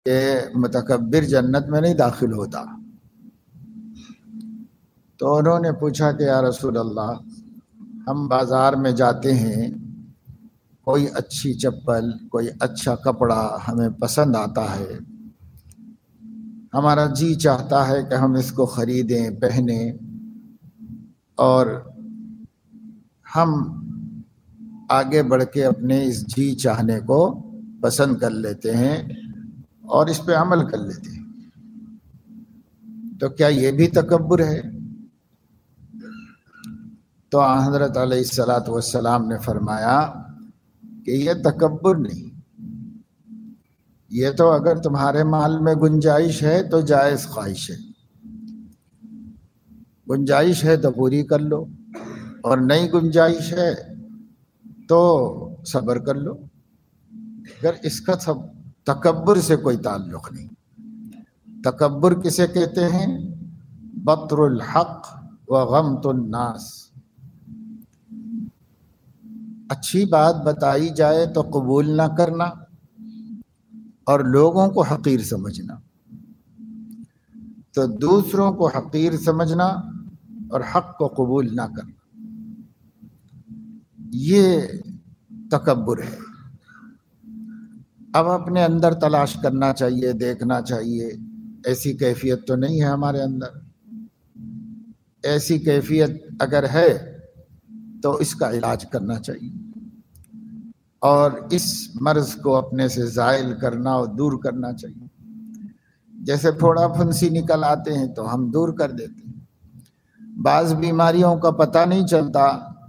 کہ متکبر جنت میں نہیں داخل ہوتا۔ تو انہوں نے پوچھا کہ یا رسول اللہ، ہم بازار میں جاتے ہیں، کوئی اچھی چپل، کوئی اچھا کپڑا ہمیں پسند آتا ہے، ہمارا جی چاہتا ہے کہ ہم اس کو خریدیں، پہنیں، اور ہم آگے بڑھ کے اپنے اس جی چاہنے کو پسند کر لیتے ہیں اور اس پہ عمل کر لیتے ہیں، تو کیا یہ بھی تکبر ہے؟ تو حضرت علیہ السلام نے فرمایا کہ یہ تکبر نہیں، یہ تو اگر تمہارے مال میں گنجائش ہے تو جائز خواہش ہے، گنجائش ہے تو پوری کر لو، اور نہیں گنجائش ہے تو صبر کر لو، اگر اس کا تکبر سے کوئی تعلق نہیں۔ تکبر کسے کہتے ہیں؟ بطر الحق وغمط الناس، اچھی بات بتائی جائے تو قبول نہ کرنا اور لوگوں کو حقیر سمجھنا، تو دوسروں کو حقیر سمجھنا اور حق کو قبول نہ کرنا، یہ تکبر ہے۔ اب اپنے اندر تلاش کرنا چاہیے، دیکھنا چاہیے ایسی کیفیت تو نہیں ہے ہمارے اندر، ایسی کیفیت اگر ہے تو اس کا علاج کرنا چاہیے، اور اس مرض کو اپنے سے زائل کرنا اور دور کرنا چاہیے۔ جیسے پھوڑا پھنسی نکل آتے ہیں تو ہم دور کر دیتے ہیں، بعض بیماریوں کا پتہ نہیں چلتا،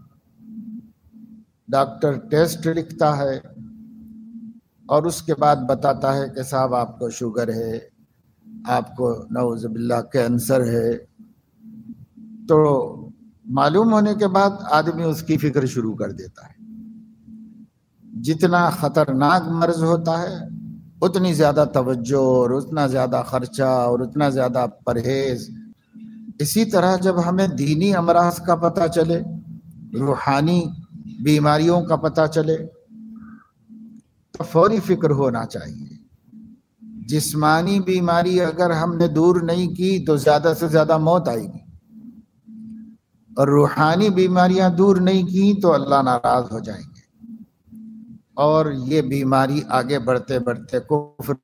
ڈاکٹر ٹیسٹ لکھتا ہے اور اس کے بعد بتاتا ہے کہ صاحب آپ کو شوگر ہے، آپ کو نعوذ باللہ کینسر ہے، تو معلوم ہونے کے بعد آدمی اس کی فکر شروع کر دیتا ہے۔ جتنا خطرناک مرض ہوتا ہے اتنی زیادہ توجہ اور اتنا زیادہ خرچہ اور اتنا زیادہ پرہیز۔ اسی طرح جب ہمیں دینی امراض کا پتہ چلے، روحانی بیماریوں کا پتہ چلے، تو فوری فکر ہونا چاہیے۔ جسمانی بیماری اگر ہم نے دور نہیں کی تو زیادہ سے زیادہ موت آئے گی، اور روحانی بیماریاں دور نہیں کی تو اللہ ناراض ہو جائیں گے، اور یہ بیماری آگے بڑھتے بڑھتے کفر۔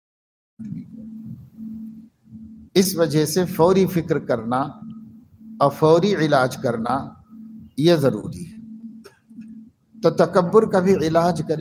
اس وجہ سے فوری فکر کرنا اور فوری علاج کرنا یہ ضروری ہے۔ تو تکبر کا بھی علاج کرے،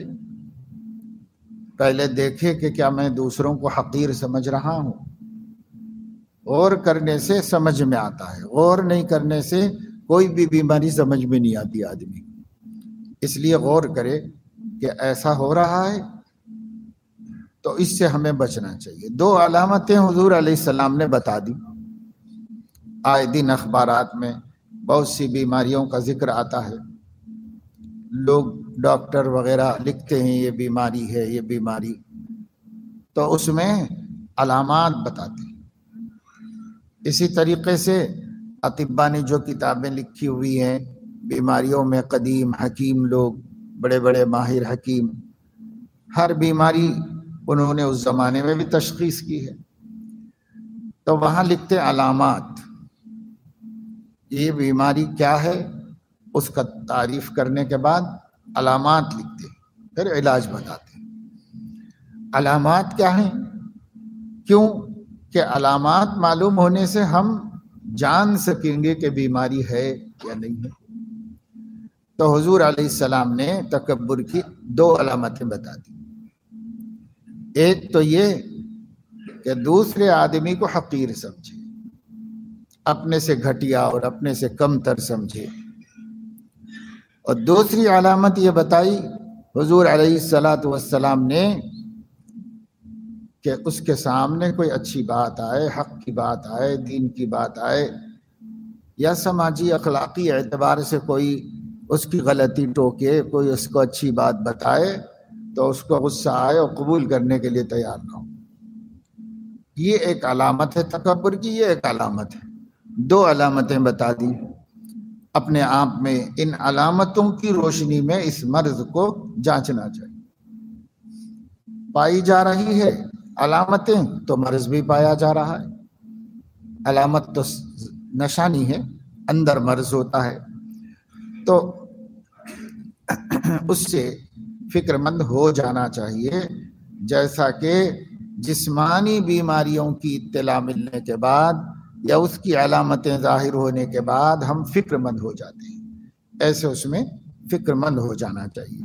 پہلے دیکھے کہ کیا میں دوسروں کو حقیر سمجھ رہا ہوں۔ غور کرنے سے سمجھ میں آتا ہے، غور نہیں کرنے سے کوئی بھی بیماری سمجھ میں نہیں آتی آدمی، اس لیے غور کرے کہ ایسا ہو رہا ہے تو اس سے ہمیں بچنا چاہیے۔ دو علامتیں حضور علیہ السلام نے بتا دی، آئے دن اخبارات میں بہت سی بیماریوں کا ذکر آتا ہے، لوگ ڈاکٹر وغیرہ لکھتے ہیں یہ بیماری ہے، یہ بیماری، تو اس میں علامات بتاتے ہیں۔ اسی طریقے سے اطباء نے جو کتابیں لکھی ہوئی ہیں بیماریوں میں، قدیم حکیم لوگ، بڑے بڑے ماہر حکیم، ہر بیماری انہوں نے اس زمانے میں بھی تشخیص کی ہے، تو وہاں لکھتے علامات، یہ بیماری کیا ہے، اس کا تعریف کرنے کے بعد علامات لکھتے ہیں، پھر علاج بتاتے ہیں۔ علامات کیا ہیں؟ کیوں کہ علامات معلوم ہونے سے ہم جان سکیں گے کہ بیماری ہے یا نہیں ہے۔ تو حضور علیہ السلام نے تکبر کی دو علامتیں بتا دی، ایک تو یہ کہ دوسرے آدمی کو حقیر سمجھے، اپنے سے گھٹیا اور اپنے سے کم تر سمجھے، اور دوسری علامت یہ بتائی حضور علیہ السلام نے کہ اس کے سامنے کوئی اچھی بات آئے، حق کی بات آئے، دین کی بات آئے، یا سماجی اخلاقی اعتبار سے کوئی اس کی غلطی ٹوکے، کوئی اس کو اچھی بات بتائے تو اس کو غصہ آئے اور قبول کرنے کے لیے تیار نہ ہو، یہ ایک علامت ہے تکبر کی، یہ ایک علامت ہے۔ دو علامتیں بتا دی، اپنے آپ میں ان علامتوں کی روشنی میں اس مرض کو جانچنا چاہیے۔ پائی جا رہی ہے علامتیں تو مرض بھی پایا جا رہا ہے، علامت تو نشانی ہے، اندر مرض ہوتا ہے، تو اس سے فکر مند ہو جانا چاہیے، جیسا کہ جسمانی بیماریوں کی اطلاع ملنے کے بعد یا اس کی علامتیں ظاہر ہونے کے بعد ہم فکر مند ہو جاتے ہیں، ایسے اس میں فکر مند ہو جانا چاہیے۔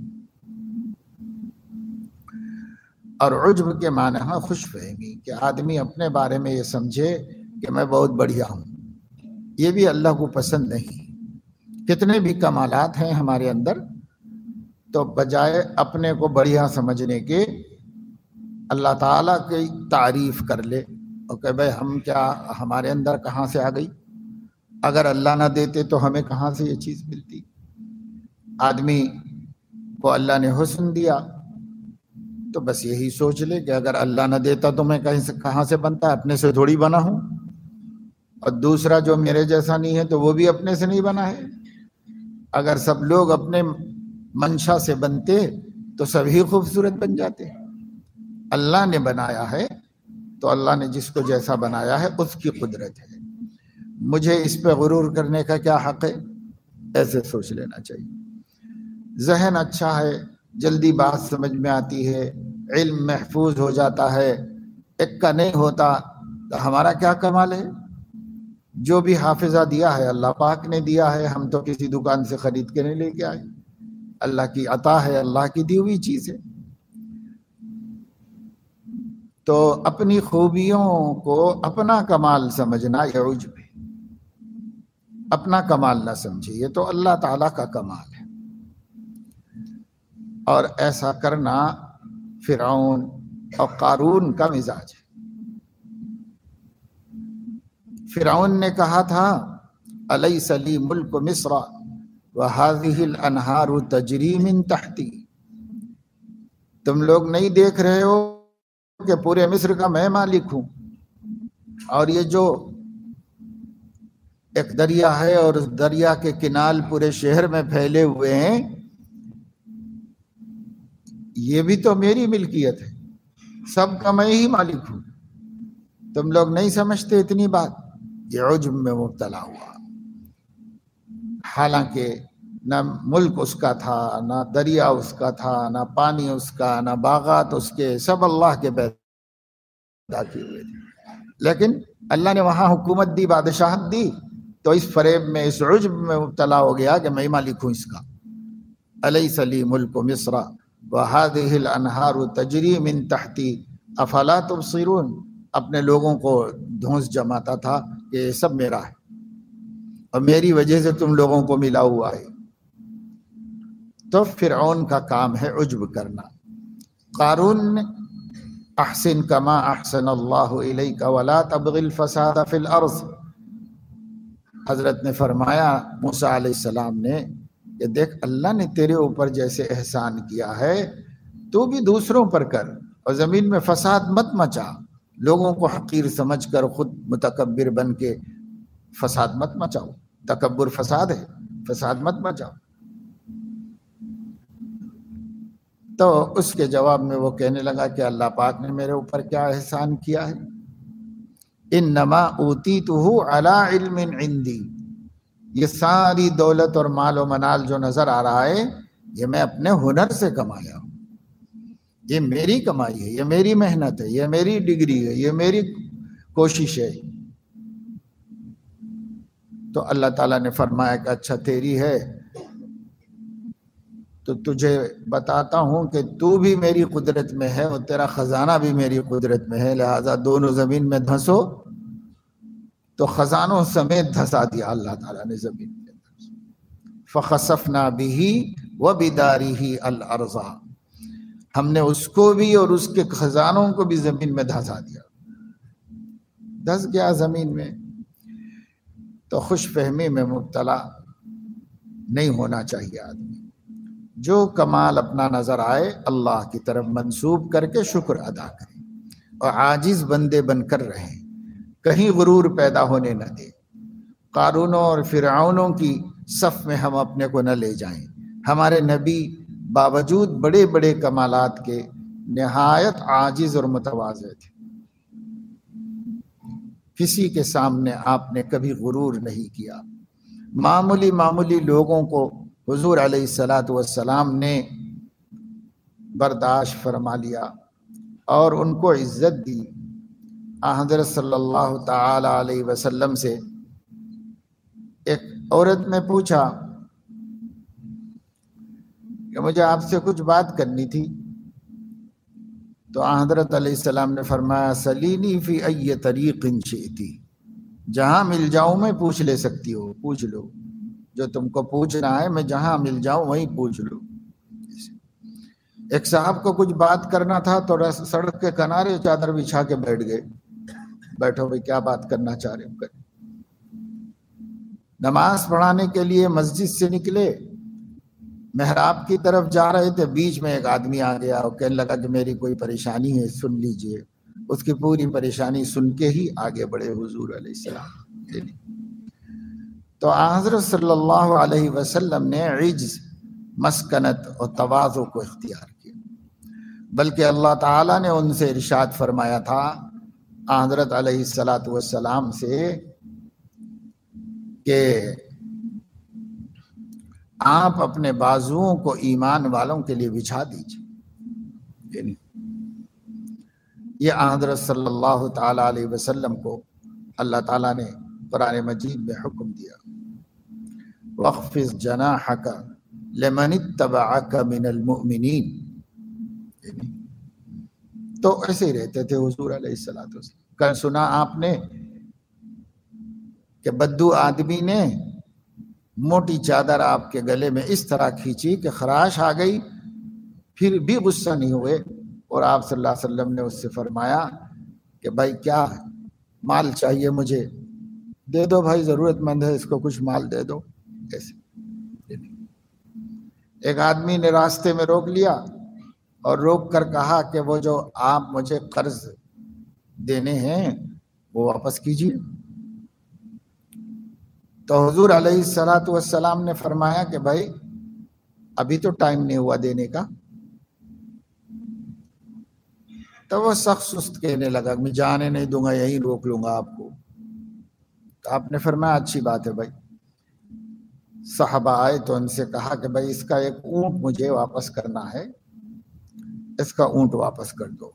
اور عجب کے معنی ہے خوش فہمی، کہ آدمی اپنے بارے میں یہ سمجھے کہ میں بہت بڑھیا ہوں، یہ بھی اللہ کو پسند نہیں۔ کتنے بھی کمالات ہیں ہمارے اندر، تو بجائے اپنے کو بڑھیا سمجھنے کے اللہ تعالیٰ کی تعریف کر لے، اور کہ بھائی ہم کیا، ہمارے اندر کہاں سے آ گئی، اگر اللہ نہ دیتے تو ہمیں کہاں سے یہ چیز ملتی۔ آدمی کو اللہ نے حسن دیا تو بس یہی سوچ لے کہ اگر اللہ نہ دیتا تو میں کہاں سے بنتا، اپنے سے تھوڑی بنا ہوں، اور دوسرا جو میرے جیسا نہیں ہے تو وہ بھی اپنے سے نہیں بنا ہے۔ اگر سب لوگ اپنے منشا سے بنتے تو سبھی خوبصورت بن جاتے۔ اللہ نے بنایا ہے تو اللہ نے جس کو جیسا بنایا ہے اس کی قدرت ہے، مجھے اس پہ غرور کرنے کا کیا حق ہے، ایسے سوچ لینا چاہیے۔ ذہن اچھا ہے، جلدی بات سمجھ میں آتی ہے، علم محفوظ ہو جاتا ہے، ایک کا نہیں ہوتا، تو ہمارا کیا کمال ہے؟ جو بھی حافظہ دیا ہے اللہ پاک نے دیا ہے، ہم تو کسی دکان سے خرید کے نہیں لے کے آئے، اللہ کی عطا ہے، اللہ کی دی ہوئی چیز ہے۔ تو اپنی خوبیوں کو اپنا کمال سمجھنا یہ عجب ہے، اپنا کمال نہ سمجھے، یہ تو اللہ تعالیٰ کا کمال ہے۔ اور ایسا کرنا فرعون اور قارون کا مزاج ہے۔ فرعون نے کہا تھا الیس لی ملک مصر وہذہ الانہار تجری من تحتی، تم لوگ نہیں دیکھ رہے ہو کہ پورے مصر کا میں مالک ہوں، اور یہ جو ایک دریا ہے اور اس دریا کے کنال پورے شہر میں پھیلے ہوئے ہیں، یہ بھی تو میری ملکیت ہے، سب کا میں ہی مالک ہوں، تم لوگ نہیں سمجھتے اتنی بات۔ یہ عجب میں مبتلا ہوا، حالانکہ نہ ملک اس کا تھا، نہ دریا اس کا تھا، نہ پانی اس کا، نہ باغات اس کے، سب اللہ کے پیدا کیے ہوئے تھے، لیکن اللہ نے وہاں حکومت دی، بادشاہت دی، تو اس فریب میں، اس عجب میں مبتلا ہو گیا کہ میں مالک ہوں اس کا۔ الیس لی ملک مصر وہذہ الانہار تجری من تحتی افلا تبصرون، اپنے لوگوں کو دھونس جماتا تھا کہ یہ سب میرا ہے اور میری وجہ سے تم لوگوں کو ملا ہوا ہے۔ تو فرعون کا کام ہے عجب کرنا۔ قارون نے احسن کما احسن اللہ الیک ولا تبغ الفساد فی الارض، حضرت نے فرمایا موسیٰ علیہ السلام نے کہ دیکھ اللہ نے تیرے اوپر جیسے احسان کیا ہے تو بھی دوسروں پر کر، اور زمین میں فساد مت مچا، لوگوں کو حقیر سمجھ کر خود متکبر بن کے فساد مت مچاؤ، تکبر فساد ہے، فساد مت مچاؤ۔ تو اس کے جواب میں وہ کہنے لگا کہ اللہ پاک نے میرے اوپر کیا احسان کیا ہے، انما اوتیتہ علی علم عندی، یہ ساری دولت اور مال و منال جو نظر آ رہا ہے یہ میں اپنے ہنر سے کمایا ہوں، یہ میری کمائی ہے، یہ میری محنت ہے، یہ میری ڈگری ہے، یہ میری کوشش ہے۔ تو اللہ تعالیٰ نے فرمایا کہ اچھا تیری ہے تو تجھے بتاتا ہوں کہ تو بھی میری قدرت میں ہے اور تیرا خزانہ بھی میری قدرت میں ہے، لہٰذا دونوں زمین میں دھنسو۔ تو خزانوں سمیت دھسا دیا اللہ تعالیٰ نے زمین میں، فخسفنا به وبداره الارض، ہم نے اس کو بھی اور اس کے خزانوں کو بھی زمین میں دھسا دیا، دھس گیا زمین میں۔ تو خوش فہمی میں مبتلا نہیں ہونا چاہیے آدمی، جو کمال اپنا نظر آئے اللہ کی طرف منسوب کر کے شکر ادا کریں، اور عاجز بندے بن کر رہیں، کہیں غرور پیدا ہونے نہ دے۔ قارونوں اور فرعونوں کی صف میں ہم اپنے کو نہ لے جائیں۔ ہمارے نبی باوجود بڑے بڑے کمالات کے نہایت عاجز اور متواضع تھے. کسی کے سامنے آپ نے کبھی غرور نہیں کیا. معمولی لوگوں کو حضور علیہ الصلاۃ والسلام نے برداشت فرما لیا اور ان کو عزت دی. حضرت صلی اللہ تعالی علیہ وسلم سے ایک عورت نے پوچھا کہ مجھے آپ سے کچھ بات کرنی تھی. تو حضرت علیہ السلام نے فرمایا سلینی فی ای طریق شئتی، جہاں مل جاؤں میں پوچھ لے سکتی ہو، پوچھ لو جو تم کو پوچھنا ہے، میں جہاں مل جاؤں وہیں پوچھ لو. ایک صاحب کو کچھ بات کرنا تھا تو سڑک کے کنارے چادر بچھا کے بیٹھ گئے. بیٹھو بھائی، کیا بات کرنا چاہ رہے ہو کریں. نماز پڑھانے کے لیے مسجد سے نکلے، محراب کی طرف جا رہے تھے، بیچ میں ایک آدمی آ گیا اور کہنے لگا کہ میری کوئی پریشانی ہے، سن لیجئے. اس کی پوری پریشانی سن کے ہی آگے بڑھے حضور علیہ السلام. تو حضرت صلی اللہ علیہ وسلم نے عجز، مسکنت اور تواضع کو اختیار کیا. بلکہ اللہ تعالیٰ نے ان سے ارشاد فرمایا تھا حضرت علیہ الصلاۃ والسلام سے کہ آپ اپنے بازوؤں کو ایمان والوں کے لیے بچھا دیجیے. یہ حضرت صلی اللہ تعالی علیہ وسلم کو اللہ تعالیٰ نے قرآن مجید میں حکم دیا وَاخْفِضْ جَنَاحَكَ لِمَنِ اتَّبَعَكَ مِنَ الْمُؤْمِنِينَ. تو ایسے ہی رہتے تھے حضور علیہ الصلوۃ والسلام. کل سنا آپ نے کہ بدو آدمی نے موٹی چادر آپ کے گلے میں اس طرح کھینچی کہ خراش آ گئی، پھر بھی غصہ نہیں ہوئے. اور آپ صلی اللہ علیہ وسلم نے اس سے فرمایا کہ بھائی کیا مال چاہیے مجھے، دے دو بھائی، ضرورت مند ہے، اس کو کچھ مال دے دو. ایسے ایک آدمی نے راستے میں روک لیا اور روک کر کہا کہ وہ جو آپ مجھے قرض دینے ہیں وہ واپس کیجیے. تو حضور علیہ الصلوۃ والسلام نے فرمایا کہ بھائی ابھی تو ٹائم نہیں ہوا دینے کا. تو وہ سخت سست کہنے لگا میں جانے نہیں دوں گا، یہیں روک لوں گا آپ کو. تو آپ نے فرمایا اچھی بات ہے بھائی. صحابہ آئے تو ان سے کہا کہ بھائی اس کا ایک اونٹ مجھے واپس کرنا ہے، اس کا اونٹ واپس کر دو.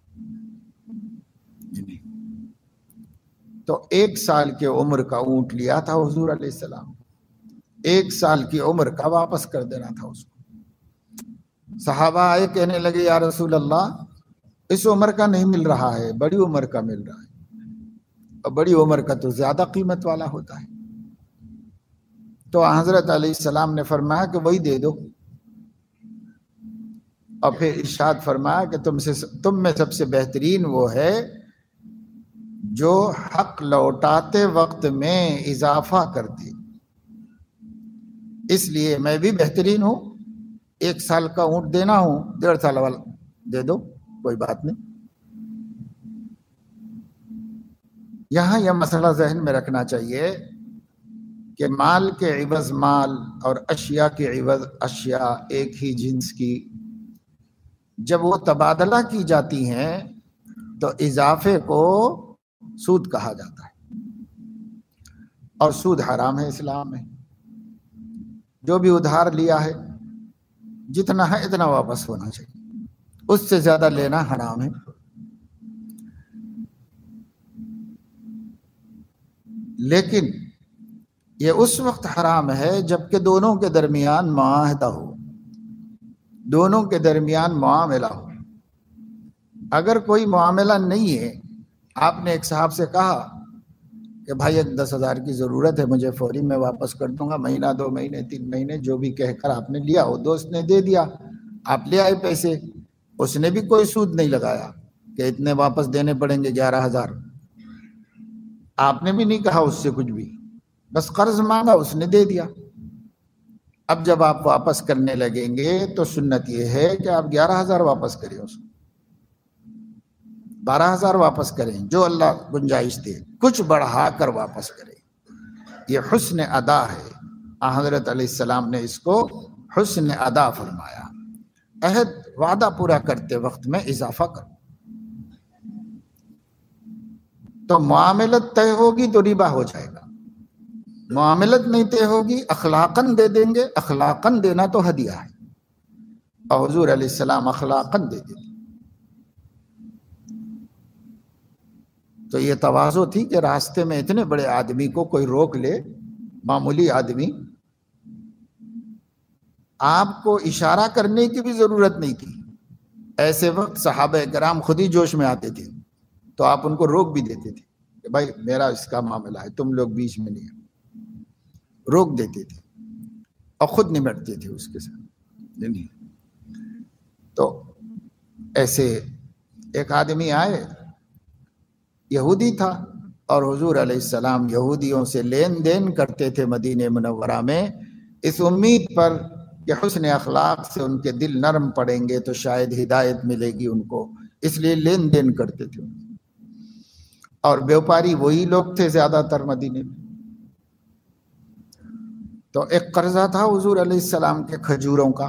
تو 1 سال کی عمر کا اونٹ لیا تھا حضور علیہ السلام، 1 سال کی عمر کا واپس کر دینا تھا اس کو. صحابہ آئے کہنے لگے یا رسول اللہ اس عمر کا نہیں مل رہا ہے، بڑی عمر کا مل رہا ہے، اور بڑی عمر کا تو زیادہ قیمت والا ہوتا ہے. تو حضرت علیہ السلام نے فرمایا کہ وہی دے دو، اور پھر ارشاد فرمایا کہ تم میں سب سے بہترین وہ ہے جو حق لوٹاتے وقت میں اضافہ کرتے. اس لیے میں بھی بہترین ہوں، 1 سال کا اونٹ دینا ہوں، 1.5 سال والا دے دو، کوئی بات نہیں. یہاں یہ مسئلہ ذہن میں رکھنا چاہیے کہ مال کے عوض مال اور اشیاء کے عوض اشیاء ایک ہی جنس کی جب وہ تبادلہ کی جاتی ہیں تو اضافے کو سود کہا جاتا ہے، اور سود حرام ہے اسلام میں. جو بھی ادھار لیا ہے جتنا ہے اتنا واپس ہونا چاہیے، اس سے زیادہ لینا حرام ہے. لیکن یہ اس وقت حرام ہے جبکہ دونوں کے درمیان معاہدہ ہو، دونوں کے درمیان معاملہ ہو. اگر کوئی معاملہ نہیں ہے، آپ نے ایک صاحب سے کہا کہ بھائی 10,000 کی ضرورت ہے مجھے، فوری میں واپس کر دوں گا، مہینہ 2 مہینے 3 مہینے جو بھی کہہ کر آپ نے لیا، وہ دوست نے دے دیا، آپ لے آئے پیسے، اس نے بھی کوئی سود نہیں لگایا کہ اتنے واپس دینے پڑیں گے 11,000. آپ نے بھی نہیں کہا اس سے کچھ بھی، بس قرض مانگا، اس نے دے دیا. اب جب آپ واپس کرنے لگیں گے تو سنت یہ ہے کہ آپ 11,000 واپس کریں، اس کو 12,000 واپس کریں، جو اللہ گنجائش دے، کچھ بڑھا کر واپس کریں. یہ حسن ادا ہے. حضرت علیہ السلام نے اس کو حسن ادا فرمایا. عہد وعدہ پورا کرتے وقت میں اضافہ کرو. تو معاملت طے ہوگی تو ربا ہو جائے گا، معاملت نہیں طے ہوگی اخلاقاً دے دیں گے. اخلاقاً دینا تو ہدیہ ہے، اور حضور علیہ السلام اخلاقاً دے دیتے. تو یہ تواضع تھی کہ راستے میں اتنے بڑے آدمی کو کوئی روک لے، معمولی آدمی، آپ کو اشارہ کرنے کی بھی ضرورت نہیں تھی. ایسے وقت صحابہ کرام خود ہی جوش میں آتے تھے تو آپ ان کو روک بھی دیتے تھے کہ بھائی میرا اس کا معاملہ ہے، تم لوگ بیچ میں نہیں. روک دیتے تھے اور خود نمٹتے تھے اس کے ساتھ. تو ایسے ایک آدمی آئے، یہودی تھا، اور حضور علیہ السلام یہودیوں سے لین دین کرتے تھے مدینہ منورہ میں، اس امید پر کہ حسن اخلاق سے ان کے دل نرم پڑیں گے تو شاید ہدایت ملے گی ان کو، اس لیے لین دین کرتے تھے. اور بیوپاری وہی لوگ تھے زیادہ تر مدینے میں. تو ایک قرضہ تھا حضور علیہ السلام کے کھجوروں کا.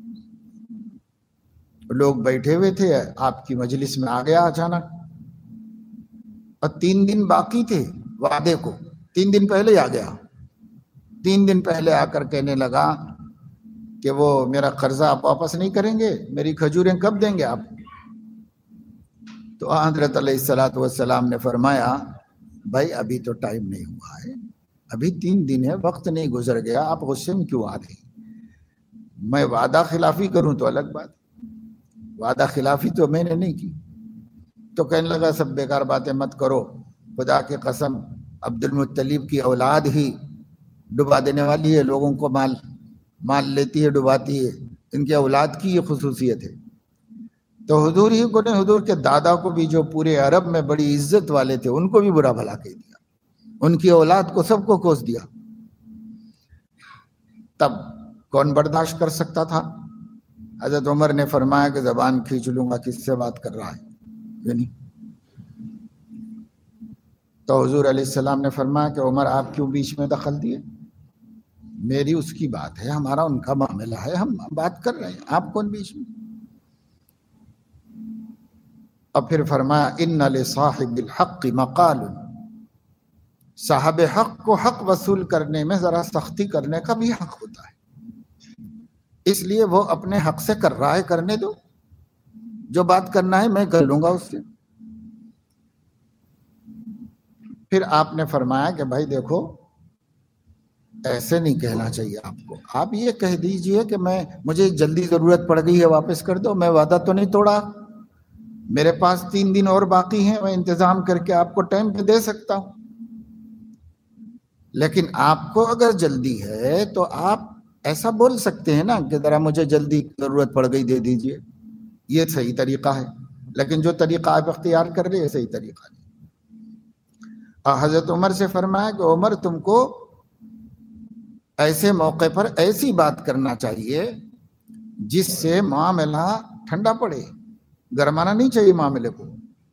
لوگ بیٹھے ہوئے تھے، آپ کی مجلس میں آ گیا اچانک، اور 3 دن باقی تھے وعدے کو. 3 دن پہلے آ گیا. 3 دن پہلے آ کر کہنے لگا کہ وہ میرا قرضہ آپ واپس نہیں کریں گے، میری کھجوریں کب دیں گے آپ؟ تو حضرت علیہ السلام نے فرمایا بھائی ابھی تو ٹائم نہیں ہوا ہے، ابھی 3 دن ہے، وقت نہیں گزر گیا، آپ غصے میں کیوں آ رہے ہیں؟ میں وعدہ خلافی کروں تو الگ بات، وعدہ خلافی تو میں نے نہیں کی. تو کہنے لگا سب بیکار باتیں مت کرو، خدا کی قسم عبد المطلب کی اولاد ہی ڈبا دینے والی ہے، لوگوں کو مال لیتی ہے، ڈباتی ہے، ان کی اولاد کی یہ خصوصیت ہے. تو حضور ہی کو نے، حضور کے دادا کو بھی جو پورے عرب میں بڑی عزت والے تھے ان کو بھی برا بھلا کہہ دیا، ان کی اولاد کو سب کو کوس دیا. تب کون برداشت کر سکتا تھا؟ حضرت عمر نے فرمایا کہ زبان کھینچ لوں گا، کس سے بات کر رہا ہے یعنی. تو حضور علیہ السلام نے فرمایا کہ عمر آپ کیوں بیچ میں دخل دیے؟ میری اس کی بات ہے، ہمارا ان کا معاملہ ہے، ہم بات کر رہے ہیں، آپ کون بیچ میں؟ اور پھر فرمایا ان لصاحب الحق مقال، صاحب حق کو حق وصول کرنے میں ذرا سختی کرنے کا بھی حق ہوتا ہے، اس لیے وہ اپنے حق سے کر رہا ہے، کرنے دو، جو بات کرنا ہے میں کر لوں گا اس سے. پھر آپ نے فرمایا کہ بھائی دیکھو ایسے نہیں کہنا چاہیے آپ کو، آپ یہ کہہ دیجئے کہ مجھے جلدی ضرورت پڑ گئی ہے، واپس کر دو، میں وعدہ تو نہیں توڑا، میرے پاس 3 دن اور باقی ہیں، میں انتظام کر کے آپ کو ٹائم پہ دے سکتا ہوں. لیکن آپ کو اگر جلدی ہے تو آپ ایسا بول سکتے ہیں نا کہ ذرا مجھے جلدی ضرورت پڑ گئی، دے دیجئے، یہ صحیح طریقہ ہے. لیکن جو طریقہ آپ اختیار کر رہے ہیں صحیح طریقہ نہیں. اور حضرت عمر سے فرمایا کہ عمر تم کو ایسے موقع پر ایسی بات کرنا چاہیے جس سے معاملہ ٹھنڈا پڑے، گرمانا نہیں چاہیے معاملے کو.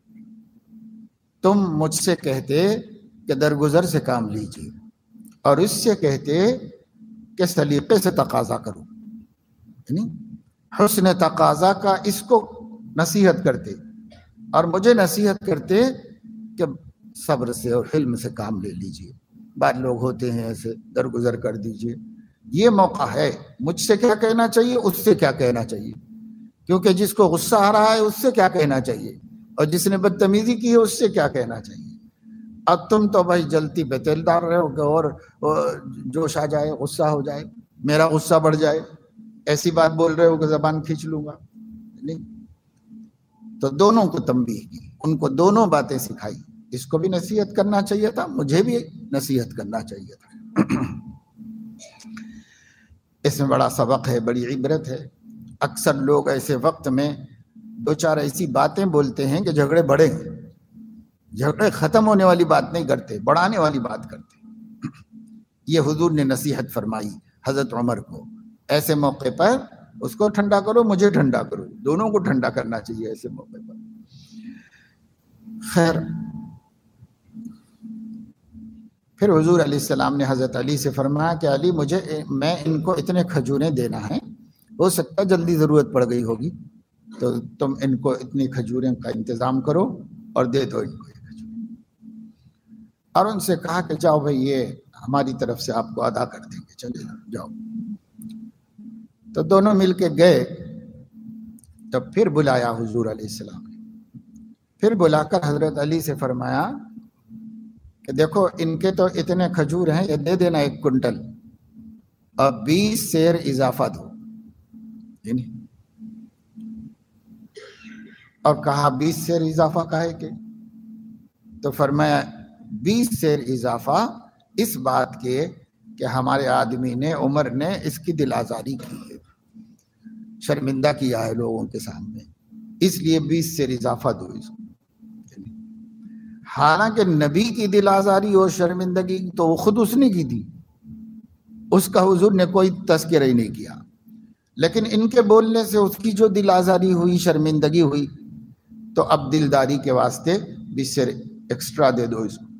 تم مجھ سے کہتے کہ درگزر سے کام لیجیے، اور اس سے کہتے کہ سلیقے سے تقاضا کرو، یعنی حسن تقاضا کا اس کو نصیحت کرتے، اور مجھے نصیحت کرتے کہ صبر سے اور حلم سے کام لے لیجیے، بعض لوگ ہوتے ہیں ایسے، درگزر کر دیجیے. یہ موقع ہے، مجھ سے کیا کہنا چاہیے، اس سے کیا کہنا چاہیے، کیونکہ جس کو غصہ آ رہا ہے اس سے کیا کہنا چاہیے، اور جس نے بدتمیزی کی ہے اس سے کیا کہنا چاہیے. اب تم تو بھائی جلتی پہ تیل ڈال رہے ہو کہ اور جوش آ جائے، غصہ ہو جائے، میرا غصہ بڑھ جائے، ایسی بات بول رہے ہو کہ زبان کھینچ لوں گا. نہیں، تو دونوں کو تنبیہ کی، ان کو دونوں باتیں سکھائی. اس کو بھی نصیحت کرنا چاہیے تھا، مجھے بھی نصیحت کرنا چاہیے تھا. اس میں بڑا سبق ہے، بڑی عبرت ہے. اکثر لوگ ایسے وقت میں 2-4 ایسی باتیں بولتے ہیں کہ جھگڑے بڑھے ہیں، جھگڑے ختم ہونے والی بات نہیں کرتے، بڑھانے والی بات کرتے. یہ حضور نے نصیحت فرمائی حضرت عمر کو، ایسے موقع پر اس کو ٹھنڈا کرو، مجھے ٹھنڈا کرو، دونوں کو ٹھنڈا کرنا چاہیے ایسے موقع پر. خیر، پھر حضور علیہ السلام نے حضرت علی سے فرمایا کہ علی میں ان کو اتنے کھجوریں دینا ہے، ہو سکتا جلدی ضرورت پڑ گئی ہوگی، تو تم ان کو اتنی کھجوریں کا انتظام کرو اور دے دو ان کو یہ کھجوریں، اور ان سے کہا کہ جاؤ بھائی یہ ہماری طرف سے آپ کو ادا کر دیں گے، چلے جاؤ۔ تو دونوں مل کے گئے، تب پھر بلایا حضور علیہ السلام نے، پھر بلا کر حضرت علی سے فرمایا کہ دیکھو ان کے تو اتنے کھجور ہیں، یہ دے دینا 1 کنٹل اور 20 سیر اضافہ دو، اور کہا 20 سیر اضافہ کہے کہ؟ تو فرمایا 20 سیر اضافہ اس بات کے کہ ہمارے آدمی نے، عمر نے اس کی دل آزاری کی ہے، شرمندہ کیا ہے لوگوں کے سامنے، اس لیے 20 سیر اضافہ دو اس کو۔ حالانکہ نبی کی دل آزاری اور شرمندگی تو وہ خود اس نے کی تھی، اس کا حضور نے کوئی تذکرہ ہی نہیں کیا، لیکن ان کے بولنے سے اس کی جو دل آزاری ہوئی، شرمندگی ہوئی، تو اب دلداری کے واسطے 20 سیر ایکسٹرا دے دو اس کو۔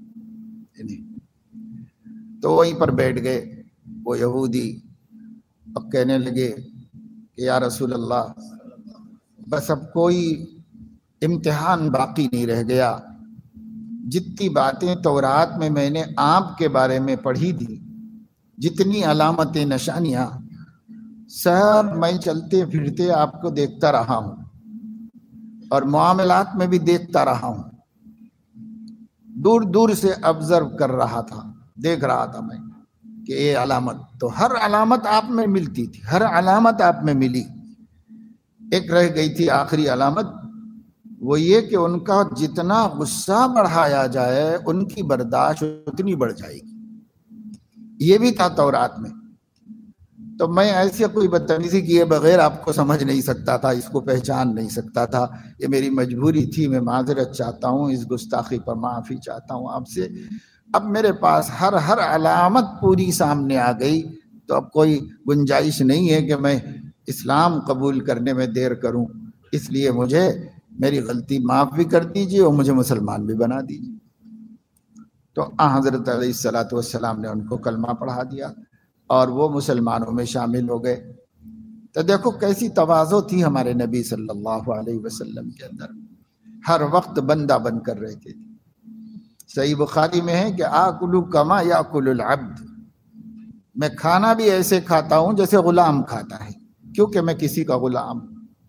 تو وہیں پر بیٹھ گئے وہ یہودی، اب کہنے لگے کہ یا رسول اللہ بس اب کوئی امتحان باقی نہیں رہ گیا، جتنی باتیں تورات میں نے آپ کے بارے میں پڑھی تھی، جتنی علامتیں نشانیاں، سب میں چلتے پھرتے آپ کو دیکھتا رہا ہوں اور معاملات میں بھی دیکھتا رہا ہوں، دور دور سے آبزرو کر رہا تھا، دیکھ رہا تھا میں کہ یہ علامت، تو ہر علامت آپ میں ملتی تھی، ہر علامت آپ میں ملی، ایک رہ گئی تھی آخری علامت، وہ یہ کہ ان کا جتنا غصہ بڑھایا جائے ان کی برداشت اتنی بڑھ جائے گی، یہ بھی تھا تورات میں۔ تو میں ایسے کوئی بدتمیزی کیے بغیر آپ کو سمجھ نہیں سکتا تھا، اس کو پہچان نہیں سکتا تھا، یہ میری مجبوری تھی، میں معذرت چاہتا ہوں، اس گستاخی پر معافی چاہتا ہوں آپ سے۔ اب میرے پاس ہر علامت پوری سامنے آ گئی، تو اب کوئی گنجائش نہیں ہے کہ میں اسلام قبول کرنے میں دیر کروں، اس لیے مجھے میری غلطی معاف بھی کر دیجیے اور مجھے مسلمان بھی بنا دیجیے۔ تو حضرت علیہ السلام نے ان کو کلمہ پڑھا دیا اور وہ مسلمانوں میں شامل ہو گئے۔ تو دیکھو کیسی تواضع تھی ہمارے نبی صلی اللہ علیہ وسلم کے اندر، ہر وقت بندہ بن کر رہتے تھے۔ صحیح بخاری میں ہے کہ آکلو کما یاکل العبد، میں کھانا بھی ایسے کھاتا ہوں جیسے غلام کھاتا ہے، کیونکہ میں کسی کا غلام۔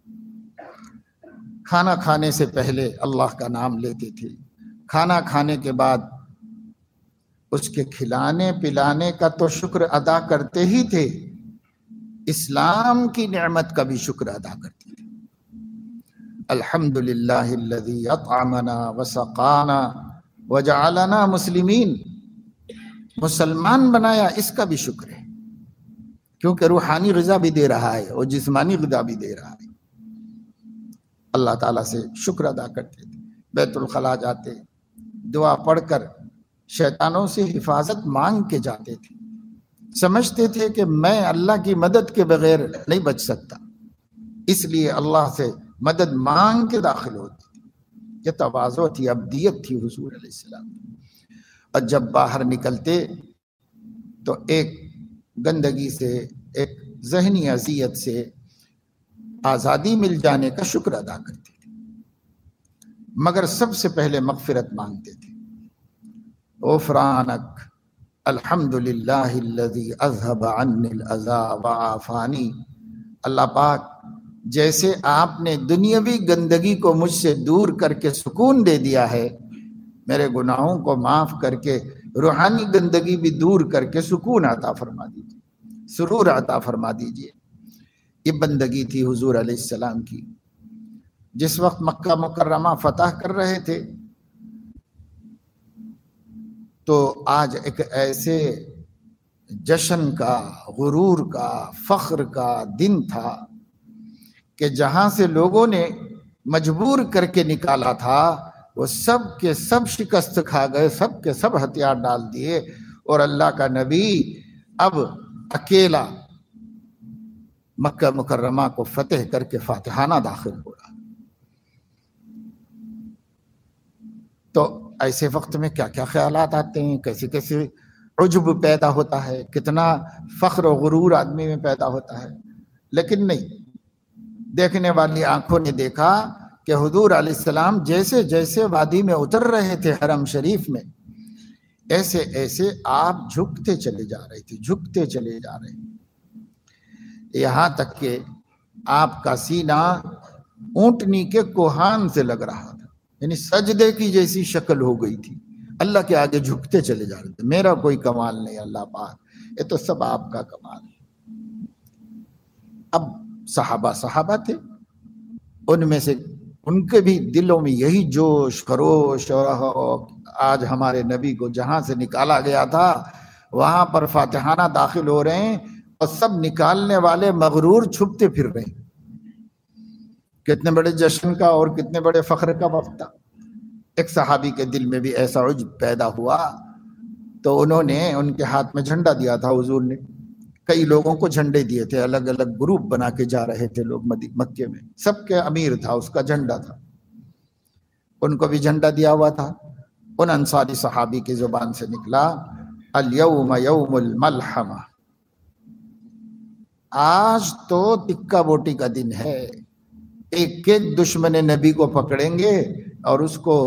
کھانا کھانے سے پہلے اللہ کا نام لیتے تھے، کھانا کھانے کے بعد اس کے کھلانے پلانے کا تو شکر ادا کرتے ہی تھے، اسلام کی نعمت کا بھی شکر ادا کرتے تھے۔ الحمدللہ الذی اطعمنا وسقانا وجعلنا مسلمین، مسلمان بنایا، اس کا بھی شکر ہے، کیونکہ روحانی غذا بھی دے رہا ہے اور جسمانی غذا بھی دے رہا ہے۔ اللہ تعالیٰ سے شکر ادا کرتے تھے، بیت الخلاء جاتے، دعا پڑھ کر شیطانوں سے حفاظت مانگ کے جاتے تھے، سمجھتے تھے کہ میں اللہ کی مدد کے بغیر نہیں بچ سکتا، اس لیے اللہ سے مدد مانگ کے داخل ہوتے تھے۔ یہ تواضع تھی، عبدیت تھی حضور علیہ السلام۔ اور جب باہر نکلتے تو ایک گندگی سے، ایک ذہنی اذیت سے آزادی مل جانے کا شکر ادا کرتے تھے، مگر سب سے پہلے مغفرت مانگتے تھے۔ غفرانک الحمدللہ الذی اذهب عنی الاذی وعافانی، اللہ پاک جیسے آپ نے دنیاوی گندگی کو مجھ سے دور کر کے سکون دے دیا ہے، میرے گناہوں کو معاف کر کے روحانی گندگی بھی دور کر کے سکون عطا فرما دیجیے، سرور عطا فرما دیجیے۔ یہ بندگی تھی حضور علیہ السلام کی۔ جس وقت مکہ مکرمہ فتح کر رہے تھے تو آج ایک ایسے جشن کا، غرور کا، فخر کا دن تھا کہ جہاں سے لوگوں نے مجبور کر کے نکالا تھا وہ سب کے سب شکست کھا گئے، سب کے سب ہتھیار ڈال دیے، اور اللہ کا نبی اب اکیلا مکہ مکرمہ کو فتح کر کے فاتحانہ داخل ہو رہا۔ تو ایسے وقت میں کیا کیا خیالات آتے ہیں، کیسے کیسے عجب پیدا ہوتا ہے، کتنا فخر و غرور آدمی میں پیدا ہوتا ہے، لیکن نہیں، دیکھنے والی آنکھوں نے دیکھا کہ حضور علیہ السلام جیسے جیسے وادی میں اتر رہے تھے حرم شریف میں، ایسے ایسے آپ جھکتے چلے جا رہے تھے، جھکتے چلے جا رہے تھے، یہاں تک کہ آپ کا سینہ اونٹنی کے کوہان سے لگ رہا تھا، یعنی سجدے کی جیسی شکل ہو گئی تھی، اللہ کے آگے جھکتے چلے جا رہے تھے۔ میرا کوئی کمال نہیں اللہ پاک، یہ تو سب آپ کا کمال ہے۔ اب صحابہ تھے، ان میں سے ان کے بھی دلوں میں یہی جوش خروش، اور آج ہمارے نبی کو جہاں سے نکالا گیا تھا وہاں پر فاتحانہ داخل ہو رہے ہیں، اور سب نکالنے والے مغرور چھپتے پھر رہے ہیں۔ کتنے بڑے جشن کا اور کتنے بڑے فخر کا وقت تھا۔ ایک صحابی کے دل میں بھی ایسا عجب پیدا ہوا تو انہوں نے ان کے ہاتھ میں جھنڈا دیا تھا حضور نے، کئی لوگوں کو جھنڈے دیے تھے، الگ الگ گروپ بنا کے جا رہے تھے لوگ مکے میں، سب کے امیر تھا، اس کا جھنڈا تھا، ان کو بھی جھنڈا دیا ہوا تھا۔ ان انصاری صحابی کی زبان سے نکلا، الیوم یوم الملحمہ، آج تو تکا بوٹی کا دن ہے، ایک ایک دشمن نبی کو پکڑیں گے اور اس کو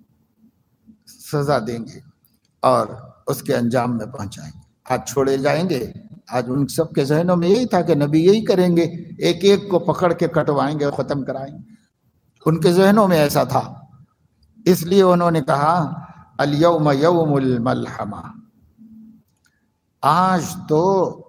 سزا دیں گے اور اس کے انجام میں پہنچائیں گے، آج چھوڑے جائیں گے۔ آج ان سب کے ذہنوں میں یہی تھا کہ نبی یہی کریں گے، ایک ایک کو پکڑ کے کٹوائیں گے، ختم کرائیں گے، ان کے ذہنوں میں ایسا تھا۔ اس لیے انہوں نے کہا الیوم یوم الملحمہ، آج تو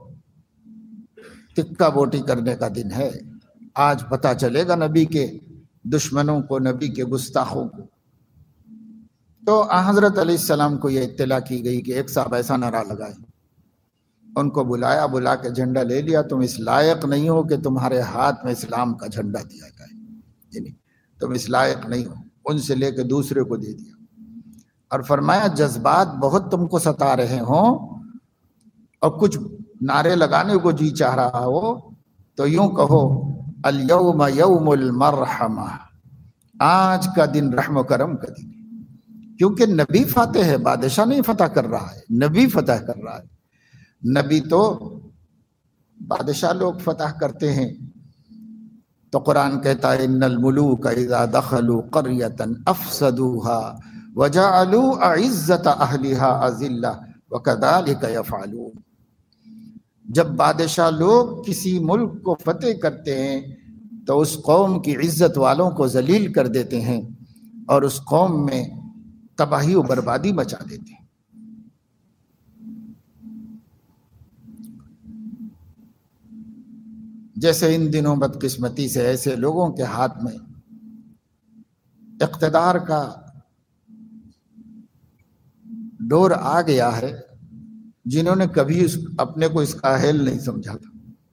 تکا بوٹی کرنے کا دن ہے، آج پتہ چلے گا نبی کے دشمنوں کو، نبی کے گستاخوں کو۔ تو حضرت علیہ السلام کو یہ اطلاع کی گئی کہ ایک صاحب ایسا نعرہ لگائے، ان کو بلایا، بلا کے جھنڈا لے لیا، تم اس لائق نہیں ہو کہ تمہارے ہاتھ میں اسلام کا جھنڈا دیا جائے، یعنی تم اس لائق نہیں ہو، ان سے لے کے دوسرے کو دے دیا۔ اور فرمایا جذبات بہت تم کو ستا رہے ہوں اور کچھ نعرے لگانے کو جی چاہ رہا ہو تو یوں کہو الیوم یوم المرحمہ، آج کا دن رحم و کرم کا دن ہے، کیونکہ نبی فاتح ہے، بادشاہ نہیں فتح کر رہا ہے، نبی فتح کر رہا ہے۔ نبی تو بادشاہ لوگ فتح کرتے ہیں، تو قرآن کہتا ہے ان الملوک اذا دخلوا قریۃ افسدوها وجعلوا اعزۃ اہلها اذلہ وکذلک یفعلون، جب بادشاہ لوگ کسی ملک کو فتح کرتے ہیں تو اس قوم کی عزت والوں کو ذلیل کر دیتے ہیں اور اس قوم میں تباہی و بربادی مچا دیتے ہیں۔ جیسے ان دنوں بدقسمتی سے ایسے لوگوں کے ہاتھ میں اقتدار کا ڈور آ گیا ہے جنہوں نے کبھی اپنے کو اس کا اہل نہیں سمجھا تھا۔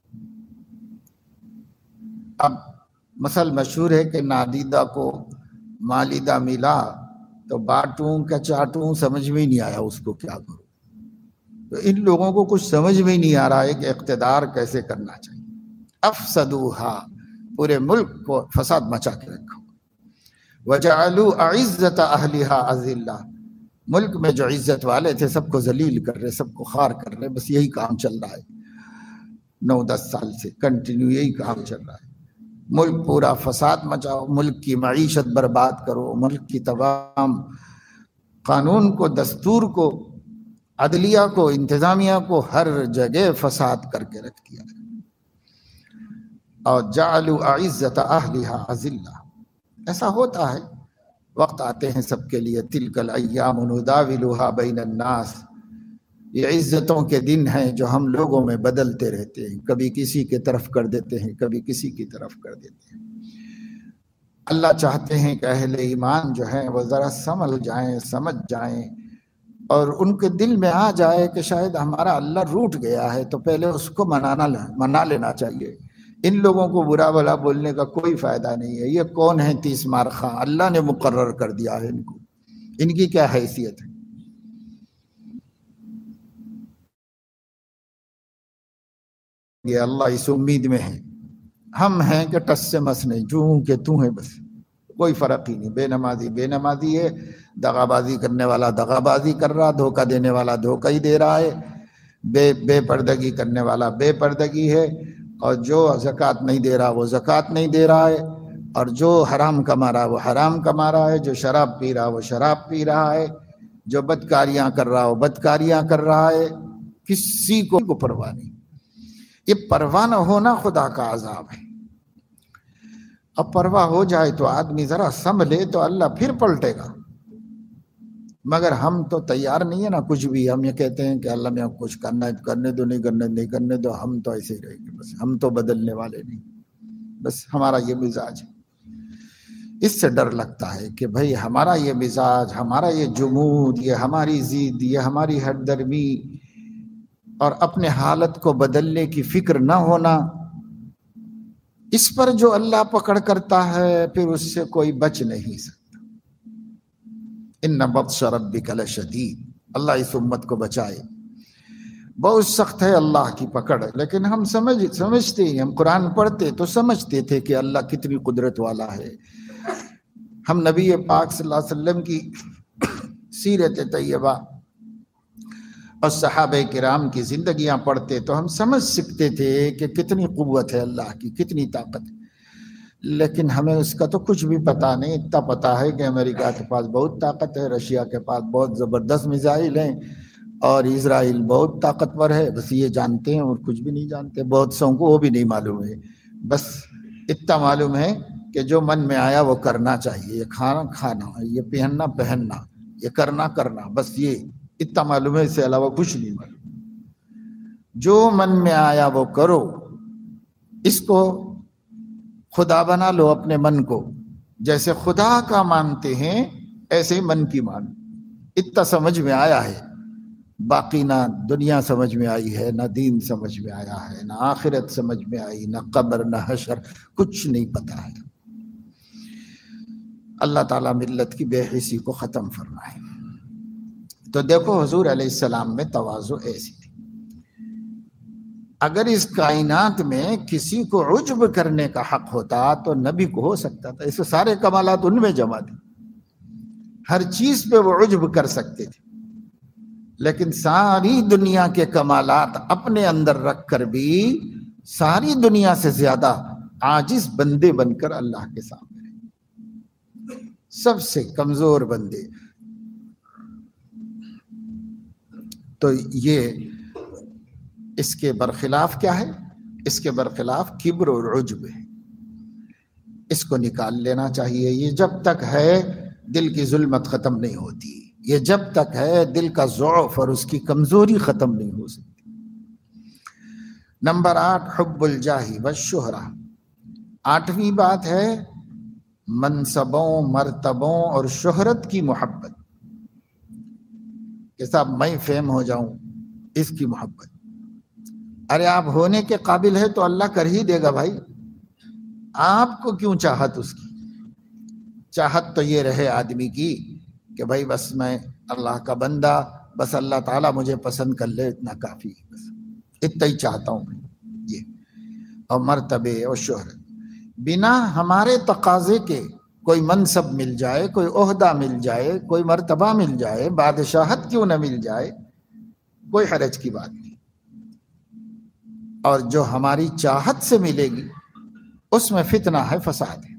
اب مثل مشہور ہے کہ نادیدہ کو مالیدہ ملا تو بانٹوں کا چاٹوں، سمجھ میں ہی نہیں آیا اس کو کیا کروں۔ تو ان لوگوں کو کچھ سمجھ میں ہی نہیں آ رہا ہے کہ اقتدار کیسے کرنا چاہیے۔ افسدوہا، پورے ملک کو فساد مچا کے رکھا، وجعلوا اعزۃ اہلہا اذلہ، ملک میں جو عزت والے تھے سب کو ذلیل کر رہے، سب کو خوار کر رہے، بس یہی کام چل رہا ہے 9-10 سال سے کنٹینیو، یہی کام چل رہا ہے۔ ملک پورا فساد مچاؤ، ملک کی معیشت برباد کرو، ملک کی تمام قانون کو، دستور کو، عدلیہ کو، انتظامیہ کو، ہر جگہ فساد کر کے رکھ دیا ہے۔ اور جعلوا اعزۃ اہلہا اذلہ، ایسا ہوتا ہے، وقت آتے ہیں سب کے لیے، تلک الایام نداولها بین الناس، یہ عزتوں کے دن ہیں جو ہم لوگوں میں بدلتے رہتے ہیں، کبھی کسی کی طرف کر دیتے ہیں، کبھی کسی کی طرف کر دیتے ہیں۔ اللہ چاہتے ہیں کہ اہل ایمان جو ہیں وہ ذرا سمجھ جائیں، سمجھ جائیں، اور ان کے دل میں آ جائے کہ شاید ہمارا اللہ روٹ گیا ہے تو پہلے اس کو منا لینا چاہیے۔ ان لوگوں کو برا بھلا بولنے کا کوئی فائدہ نہیں ہے۔ یہ کون ہے 30 مار خاں؟ اللہ نے مقرر کر دیا ہے ان کو، ان کی کیا حیثیت ہے؟ یہ اللہ اس امید میں ہے، ہم ہیں کہ ٹس سے مس نہیں، جو کہ تو ہے، بس کوئی فرق ہی نہیں۔ بے نمازی بے نمازی ہے، دغا بازی کرنے والا دغا بازی کر رہا، دھوکہ دینے والا دھوکہ ہی دے رہا ہے، بے پردگی کرنے والا بے پردگی ہے، اور جو زکوٰۃ نہیں دے رہا وہ زکوٰۃ نہیں دے رہا ہے، اور جو حرام کما رہا وہ حرام کما رہا ہے، جو شراب پی رہا وہ شراب پی رہا ہے، جو بدکاریاں کر رہا وہ بدکاریاں کر رہا ہے، کسی کو پرواہ نہیں۔ یہ پرواہ نہ ہونا خدا کا عذاب ہے۔ اب پرواہ ہو جائے تو آدمی ذرا سنبھلے تو اللہ پھر پلٹے گا، مگر ہم تو تیار نہیں ہے نا کچھ بھی۔ ہم یہ کہتے ہیں کہ اللہ میں کچھ کرنا ہے کرنے دو، نہیں کرنے نہیں کرنے دو، ہم تو ایسے ہی رہیں گے، بس ہم تو بدلنے والے نہیں، بس ہمارا یہ مزاج ہے۔ اس سے ڈر لگتا ہے کہ بھئی ہمارا یہ مزاج، ہمارا یہ جمود، یہ ہماری ضد، یہ ہماری ہٹ درمی اور اپنے حالت کو بدلنے کی فکر نہ ہونا، اس پر جو اللہ پکڑ کرتا ہے پھر اس سے کوئی بچ نہیں سکتا۔ ان بطش ربک لشدید، اللہ اس امت کو بچائے، بہت سخت ہے اللہ کی پکڑ۔ لیکن ہم سمجھتے ہیں، ہم قرآن پڑھتے تو سمجھتے تھے کہ اللہ کتنی قدرت والا ہے۔ ہم نبی پاک صلی اللہ علیہ وسلم کی سیرت طیبہ اور صحابہ کرام کی زندگیاں پڑھتے تو ہم سمجھ سکتے تھے کہ کتنی قوت ہے اللہ کی، کتنی طاقت ہے۔ لیکن ہمیں اس کا تو کچھ بھی پتا نہیں۔ اتنا پتا ہے کہ امریکہ کے پاس بہت طاقت ہے، رشیا کے پاس بہت زبردست میزائل ہیں، اور اسرائیل بہت طاقتور ہے، بس یہ جانتے ہیں اور کچھ بھی نہیں جانتے۔ بہت سو کو وہ بھی نہیں معلوم ہے، بس اتنا معلوم ہے کہ جو من میں آیا وہ کرنا چاہیے، یہ کھانا کھانا، یہ پہننا پہننا، یہ کرنا کرنا، بس یہ اتنا معلوم ہے، اس سے علاوہ کچھ نہیں معلوم۔ جو من میں آیا وہ کرو، اس کو خدا بنا لو اپنے من کو، جیسے خدا کا مانتے ہیں ایسے ہی من کی مان۔ اتنا سمجھ میں آیا ہے، باقی نہ دنیا سمجھ میں آئی ہے، نہ دین سمجھ میں آیا ہے، نہ آخرت سمجھ میں آئی، نہ قبر، نہ حشر، کچھ نہیں پتا ہے۔ اللہ تعالیٰ ملت کی بے حسی کو ختم فرمائے۔ تو دیکھو حضور علیہ السلام میں تواضع ایسی تھی۔ اگر اس کائنات میں کسی کو عجب کرنے کا حق ہوتا تو نبی کو ہو سکتا تھا، اس سارے کمالات ان میں جمع تھے، ہر چیز پہ وہ عجب کر سکتے تھے، لیکن ساری دنیا کے کمالات اپنے اندر رکھ کر بھی ساری دنیا سے زیادہ عاجز بندے بن کر اللہ کے سامنے، سب سے کمزور بندے۔ تو یہ اس کے برخلاف کیا ہے؟ اس کے برخلاف کبر اور عجب ہے۔ اس کو نکال لینا چاہیے۔ یہ جب تک ہے دل کی ظلمت ختم نہیں ہوتی، یہ جب تک ہے دل کا ضعف اور اس کی کمزوری ختم نہیں ہو سکتی۔ نمبر 8، حب الجاہ والشہرہ۔ 8ویں بات ہے منصبوں، مرتبوں اور شہرت کی محبت، کہ صاحب میں فیم ہو جاؤں، اس کی محبت۔ ارے آپ ہونے کے قابل ہے تو اللہ کر ہی دے گا بھائی، آپ کو کیوں چاہت اس کی؟ چاہت تو یہ رہے آدمی کی کہ بھائی بس میں اللہ کا بندہ، بس اللہ تعالیٰ مجھے پسند کر لے، اتنا کافی ہے، بس اتنا ہی چاہتا ہوں میں یہ۔ اور مرتبے اور شہرت، بنا ہمارے تقاضے کے کوئی منصب مل جائے، کوئی عہدہ مل جائے، کوئی مرتبہ مل جائے، بادشاہت کیوں نہ مل جائے، کوئی حرج کی بات نہیں۔ اور جو ہماری چاہت سے ملے گی اس میں فتنہ ہے، فساد ہے۔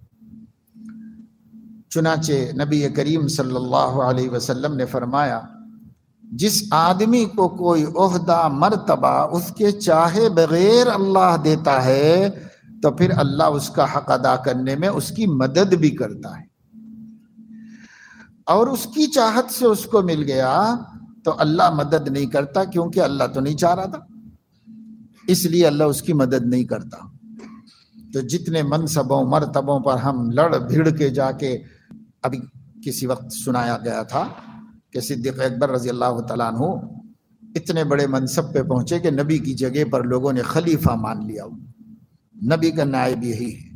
چنانچہ نبی کریم صلی اللہ علیہ وسلم نے فرمایا، جس آدمی کو کوئی عہدہ مرتبہ اس کے چاہے بغیر اللہ دیتا ہے تو پھر اللہ اس کا حق ادا کرنے میں اس کی مدد بھی کرتا ہے، اور اس کی چاہت سے اس کو مل گیا تو اللہ مدد نہیں کرتا، کیونکہ اللہ تو نہیں چاہ رہا تھا، اس لیے اللہ اس کی مدد نہیں کرتا۔ تو جتنے منصبوں مرتبوں پر ہم لڑ بھیڑ کے جا کے، ابھی کسی وقت سنایا گیا تھا کہ صدیق اکبر رضی اللہ تعالیٰ عنہ اتنے بڑے منصب پہ پہنچے کہ نبی کی جگہ پر لوگوں نے خلیفہ مان لیا، نبی کا نائب یہی ہے۔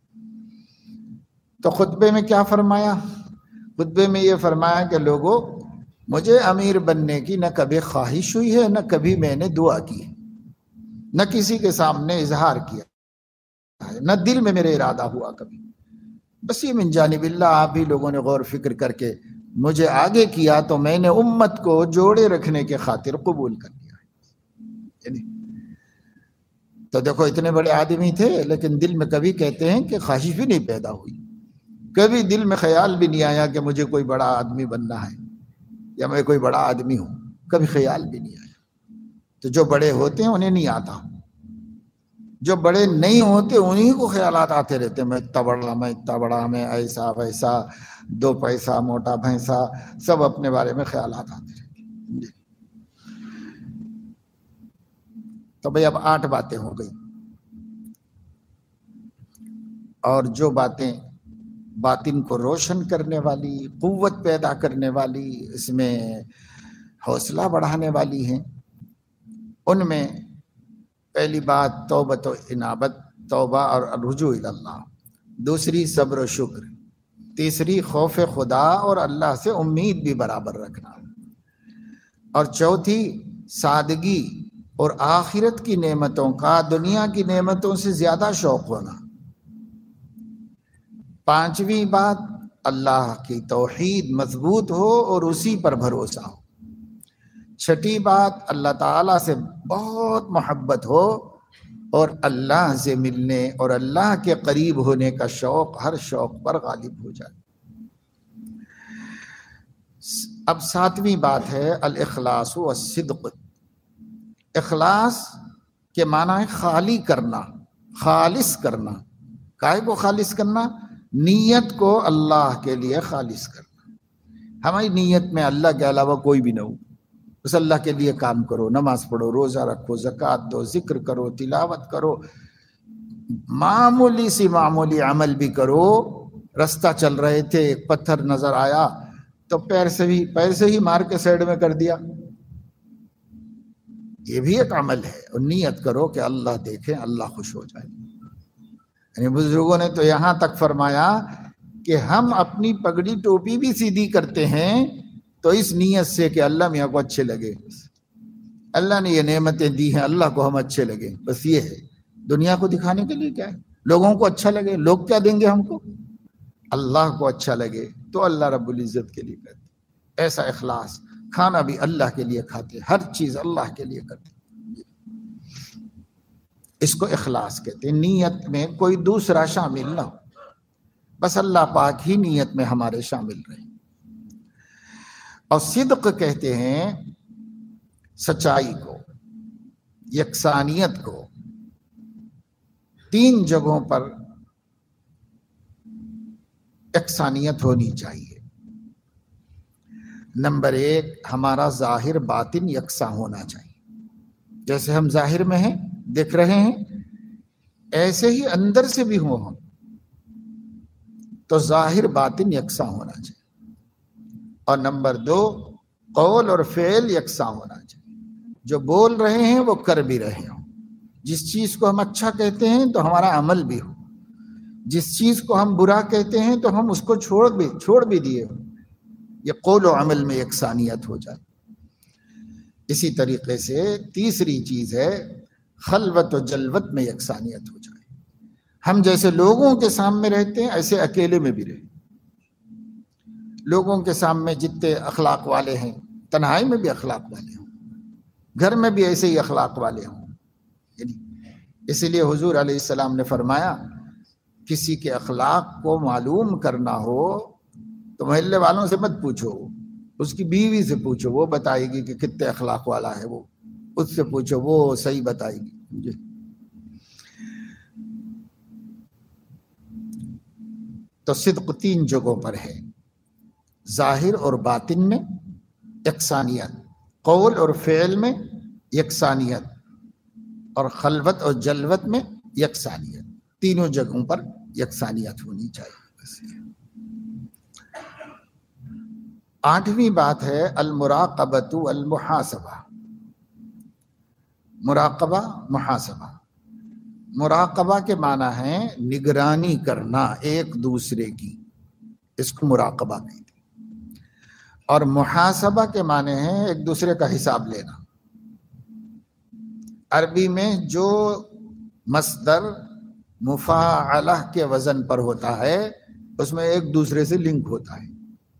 تو خطبے میں کیا فرمایا؟ خطبے میں یہ فرمایا کہ لوگوں، مجھے امیر بننے کی نہ کبھی خواہش ہوئی ہے، نہ کبھی میں نے دعا کی ہے، نہ کسی کے سامنے اظہار کیا ہے، نہ دل میں میرے ارادہ ہوا کبھی، بس یہ من جانب اللہ آپ ہی لوگوں نے غور فکر کر کے مجھے آگے کیا تو میں نے امت کو جوڑے رکھنے کے خاطر قبول کر لیا ہے۔ تو دیکھو اتنے بڑے آدمی تھے لیکن دل میں کبھی کہتے ہیں کہ خواہش بھی نہیں پیدا ہوئی، کبھی دل میں خیال بھی نہیں آیا کہ مجھے کوئی بڑا آدمی بننا ہے یا میں کوئی بڑا آدمی ہوں، کبھی خیال بھی نہیں آیا۔ تو جو بڑے ہوتے ہیں انہیں نہیں آتا، جو بڑے نہیں ہوتے انہیں کو خیالات آتے رہتے ہیں، میں اتنا بڑا، میں ایسا ویسا، 2 پیسہ موٹا بھینسا، سب اپنے بارے میں خیالات آتے رہتے ہیں۔ تو بھئی اب 8 باتیں ہو گئی، اور جو باتیں باطن کو روشن کرنے والی، قوت پیدا کرنے والی، اس میں حوصلہ بڑھانے والی ہیں، ان میں پہلی بات توبۃ و انابت، توبہ اور رجوع الی اللہ، دوسری صبر و شکر، تیسری خوف خدا اور اللہ سے امید بھی برابر رکھنا، اور چوتھی سادگی اور آخرت کی نعمتوں کا دنیا کی نعمتوں سے زیادہ شوق ہونا، پانچویں بات اللہ کی توحید مضبوط ہو اور اسی پر بھروسہ ہو، چھٹی بات اللہ تعالیٰ سے بہت محبت ہو اور اللہ سے ملنے اور اللہ کے قریب ہونے کا شوق ہر شوق پر غالب ہو جائے۔ اب 7ویں بات ہے الاخلاص والصدق۔ اخلاص کے معنی ہے خالی کرنا، خالص کرنا۔ کائے کو خالص کرنا؟ نیت کو اللہ کے لیے خالص کرنا۔ ہماری نیت میں اللہ کے علاوہ کوئی بھی نہ ہو، بس اللہ کے لیے کام کرو، نماز پڑھو، روزہ رکھو، زکوٰۃ دو، ذکر کرو، تلاوت کرو، معمولی سی معمولی عمل بھی کرو۔ رستہ چل رہے تھے، ایک پتھر نظر آیا تو پیر سے ہی مار کے سائڈ میں کر دیا، یہ بھی ایک عمل ہے۔ اور نیت کرو کہ اللہ دیکھیں، اللہ خوش ہو جائے۔ یعنی بزرگوں نے تو یہاں تک فرمایا کہ ہم اپنی پگڑی ٹوپی بھی سیدھی کرتے ہیں تو اس نیت سے کہ اللہ میاں کو اچھے لگے، اللہ نے یہ نعمتیں دی ہیں، اللہ کو ہم اچھے لگے، بس یہ ہے۔ دنیا کو دکھانے کے لیے کیا ہے؟ لوگوں کو اچھا لگے، لوگ کیا دیں گے ہم کو؟ اللہ کو اچھا لگے تو اللہ رب العزت کے لیے کرتے، ایسا اخلاص۔ کھانا بھی اللہ کے لیے کھاتے، ہر چیز اللہ کے لیے کرتے، اس کو اخلاص کہتے ہیں۔ نیت میں کوئی دوسرا شامل نہ ہو، بس اللہ پاک ہی نیت میں ہمارے شامل رہے۔ اور صدق کہتے ہیں سچائی کو، یکسانیت کو۔ 3 جگہوں پر یکسانیت ہونی چاہیے۔ نمبر 1، ہمارا ظاہر باطن یکساں ہونا چاہیے۔ جیسے ہم ظاہر میں ہیں، دیکھ رہے ہیں، ایسے ہی اندر سے بھی ہوں ہم، تو ظاہر باطن یکساں ہونا چاہیے۔ اور نمبر 2، قول اور فعل یکساں ہونا چاہیے۔ جو بول رہے ہیں وہ کر بھی رہے ہوں۔ جس چیز کو ہم اچھا کہتے ہیں تو ہمارا عمل بھی ہو، جس چیز کو ہم برا کہتے ہیں تو ہم اس کو چھوڑ بھی دیے ہوں۔ یہ قول و عمل میں یکسانیت ہو جائے۔ اسی طریقے سے تیسری چیز ہے خلوت و جلوت میں یکسانیت ہو جائے۔ ہم جیسے لوگوں کے سامنے رہتے ہیں ایسے اکیلے میں بھی رہیں۔ لوگوں کے سامنے جتنے اخلاق والے ہیں، تنہائی میں بھی اخلاق والے ہوں، گھر میں بھی ایسے ہی اخلاق والے ہوں۔ اسی لیے حضور علیہ السلام نے فرمایا کسی کے اخلاق کو معلوم کرنا ہو تو محلے والوں سے مت پوچھو، اس کی بیوی سے پوچھو، وہ بتائے گی کہ کتنے اخلاق والا ہے وہ، اس سے پوچھو، وہ صحیح بتائے گی۔ تو صدق 3 جگہوں پر ہے، ظاہر اور باطن میں یکسانیت، قول اور فعل میں یکسانیت، اور خلوت اور جلوت میں یکسانیت۔ 3 جگہوں پر یکسانیت ہونی چاہیے۔ 8ویں بات ہے المراقبۃ والمحاسبہ۔ مراقبہ، محاسبہ۔ مراقبہ کے معنی ہے نگرانی کرنا ایک دوسرے کی، اس کو مراقبہ کہتے ہیں۔ اور محاسبہ کے معنی ہے ایک دوسرے کا حساب لینا۔ عربی میں جو مصدر مفاعلہ کے وزن پر ہوتا ہے اس میں ایک دوسرے سے لنک ہوتا ہے۔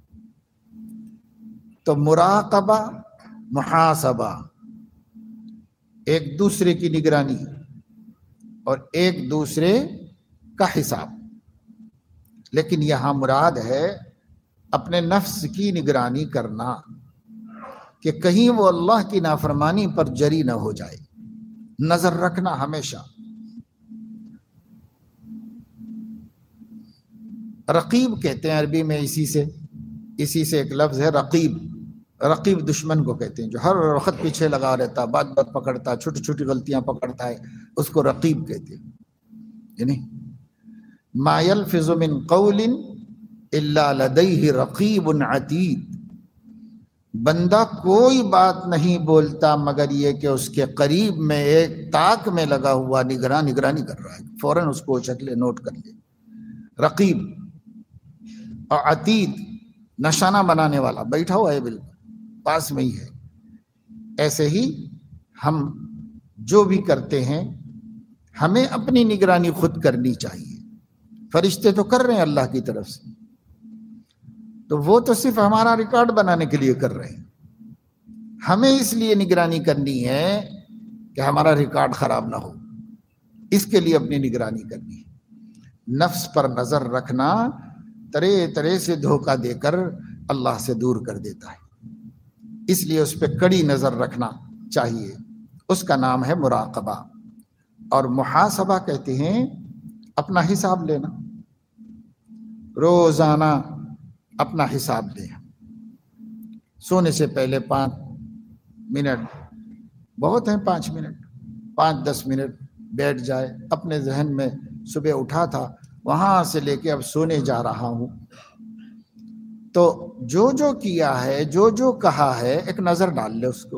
تو مراقبہ، محاسبہ، ایک دوسرے کی نگرانی، اور ایک دوسرے کا حساب. لیکن یہاں مراد ہے اپنے نفس کی نگرانی کرنا کہ کہیں وہ اللہ کی نافرمانی پر جری نہ ہو جائے. نظر رکھنا ہمیشہ. رقیب کہتے ہیں عربی میں اسی سے ایک لفظ ہے رقیب. رقیب دشمن کو کہتے ہیں جو ہر وقت پیچھے لگا رہتا، بات بات پکڑتا، چھوٹی چھوٹی غلطیاں پکڑتا ہے، اس کو رقیب کہتے ہیں. یعنی ما یلفظ من قول الا لدیہ رقیب عتید. بندہ کوئی بات نہیں بولتا مگر یہ کہ اس کے قریب میں ایک تاک میں لگا ہوا نگرانی کر رہا ہے، فوراً اس کو چک لے، نوٹ کر لے. رقیب. اور عتید نشانہ بنانے والا، بیٹھا ہوا ہے بالکل پاس میں ہی ہے. ایسے ہی ہم جو بھی کرتے ہیں ہمیں اپنی نگرانی خود کرنی چاہیے. فرشتے تو کر رہے ہیں اللہ کی طرف سے، تو وہ تو صرف ہمارا ریکارڈ بنانے کے لیے کر رہے ہیں. ہمیں اس لیے نگرانی کرنی ہے کہ ہمارا ریکارڈ خراب نہ ہو، اس کے لیے اپنی نگرانی کرنی ہے. نفس پر نظر رکھنا طرح طرح سے دھوکہ دے کر اللہ سے دور کر دیتا ہے، اس لیے اس پہ کڑی نظر رکھنا چاہیے. اس کا نام ہے مراقبہ. اور محاسبہ کہتے ہیں اپنا حساب لینا. روزانہ اپنا حساب لیں. سونے سے پہلے 5 منٹ بہت ہیں، 5 منٹ 5-10 منٹ بیٹھ جائے اپنے ذہن میں. صبح اٹھا تھا وہاں سے لے کے اب سونے جا رہا ہوں، تو جو کیا ہے، جو کہا ہے، ایک نظر ڈال لے اس کو.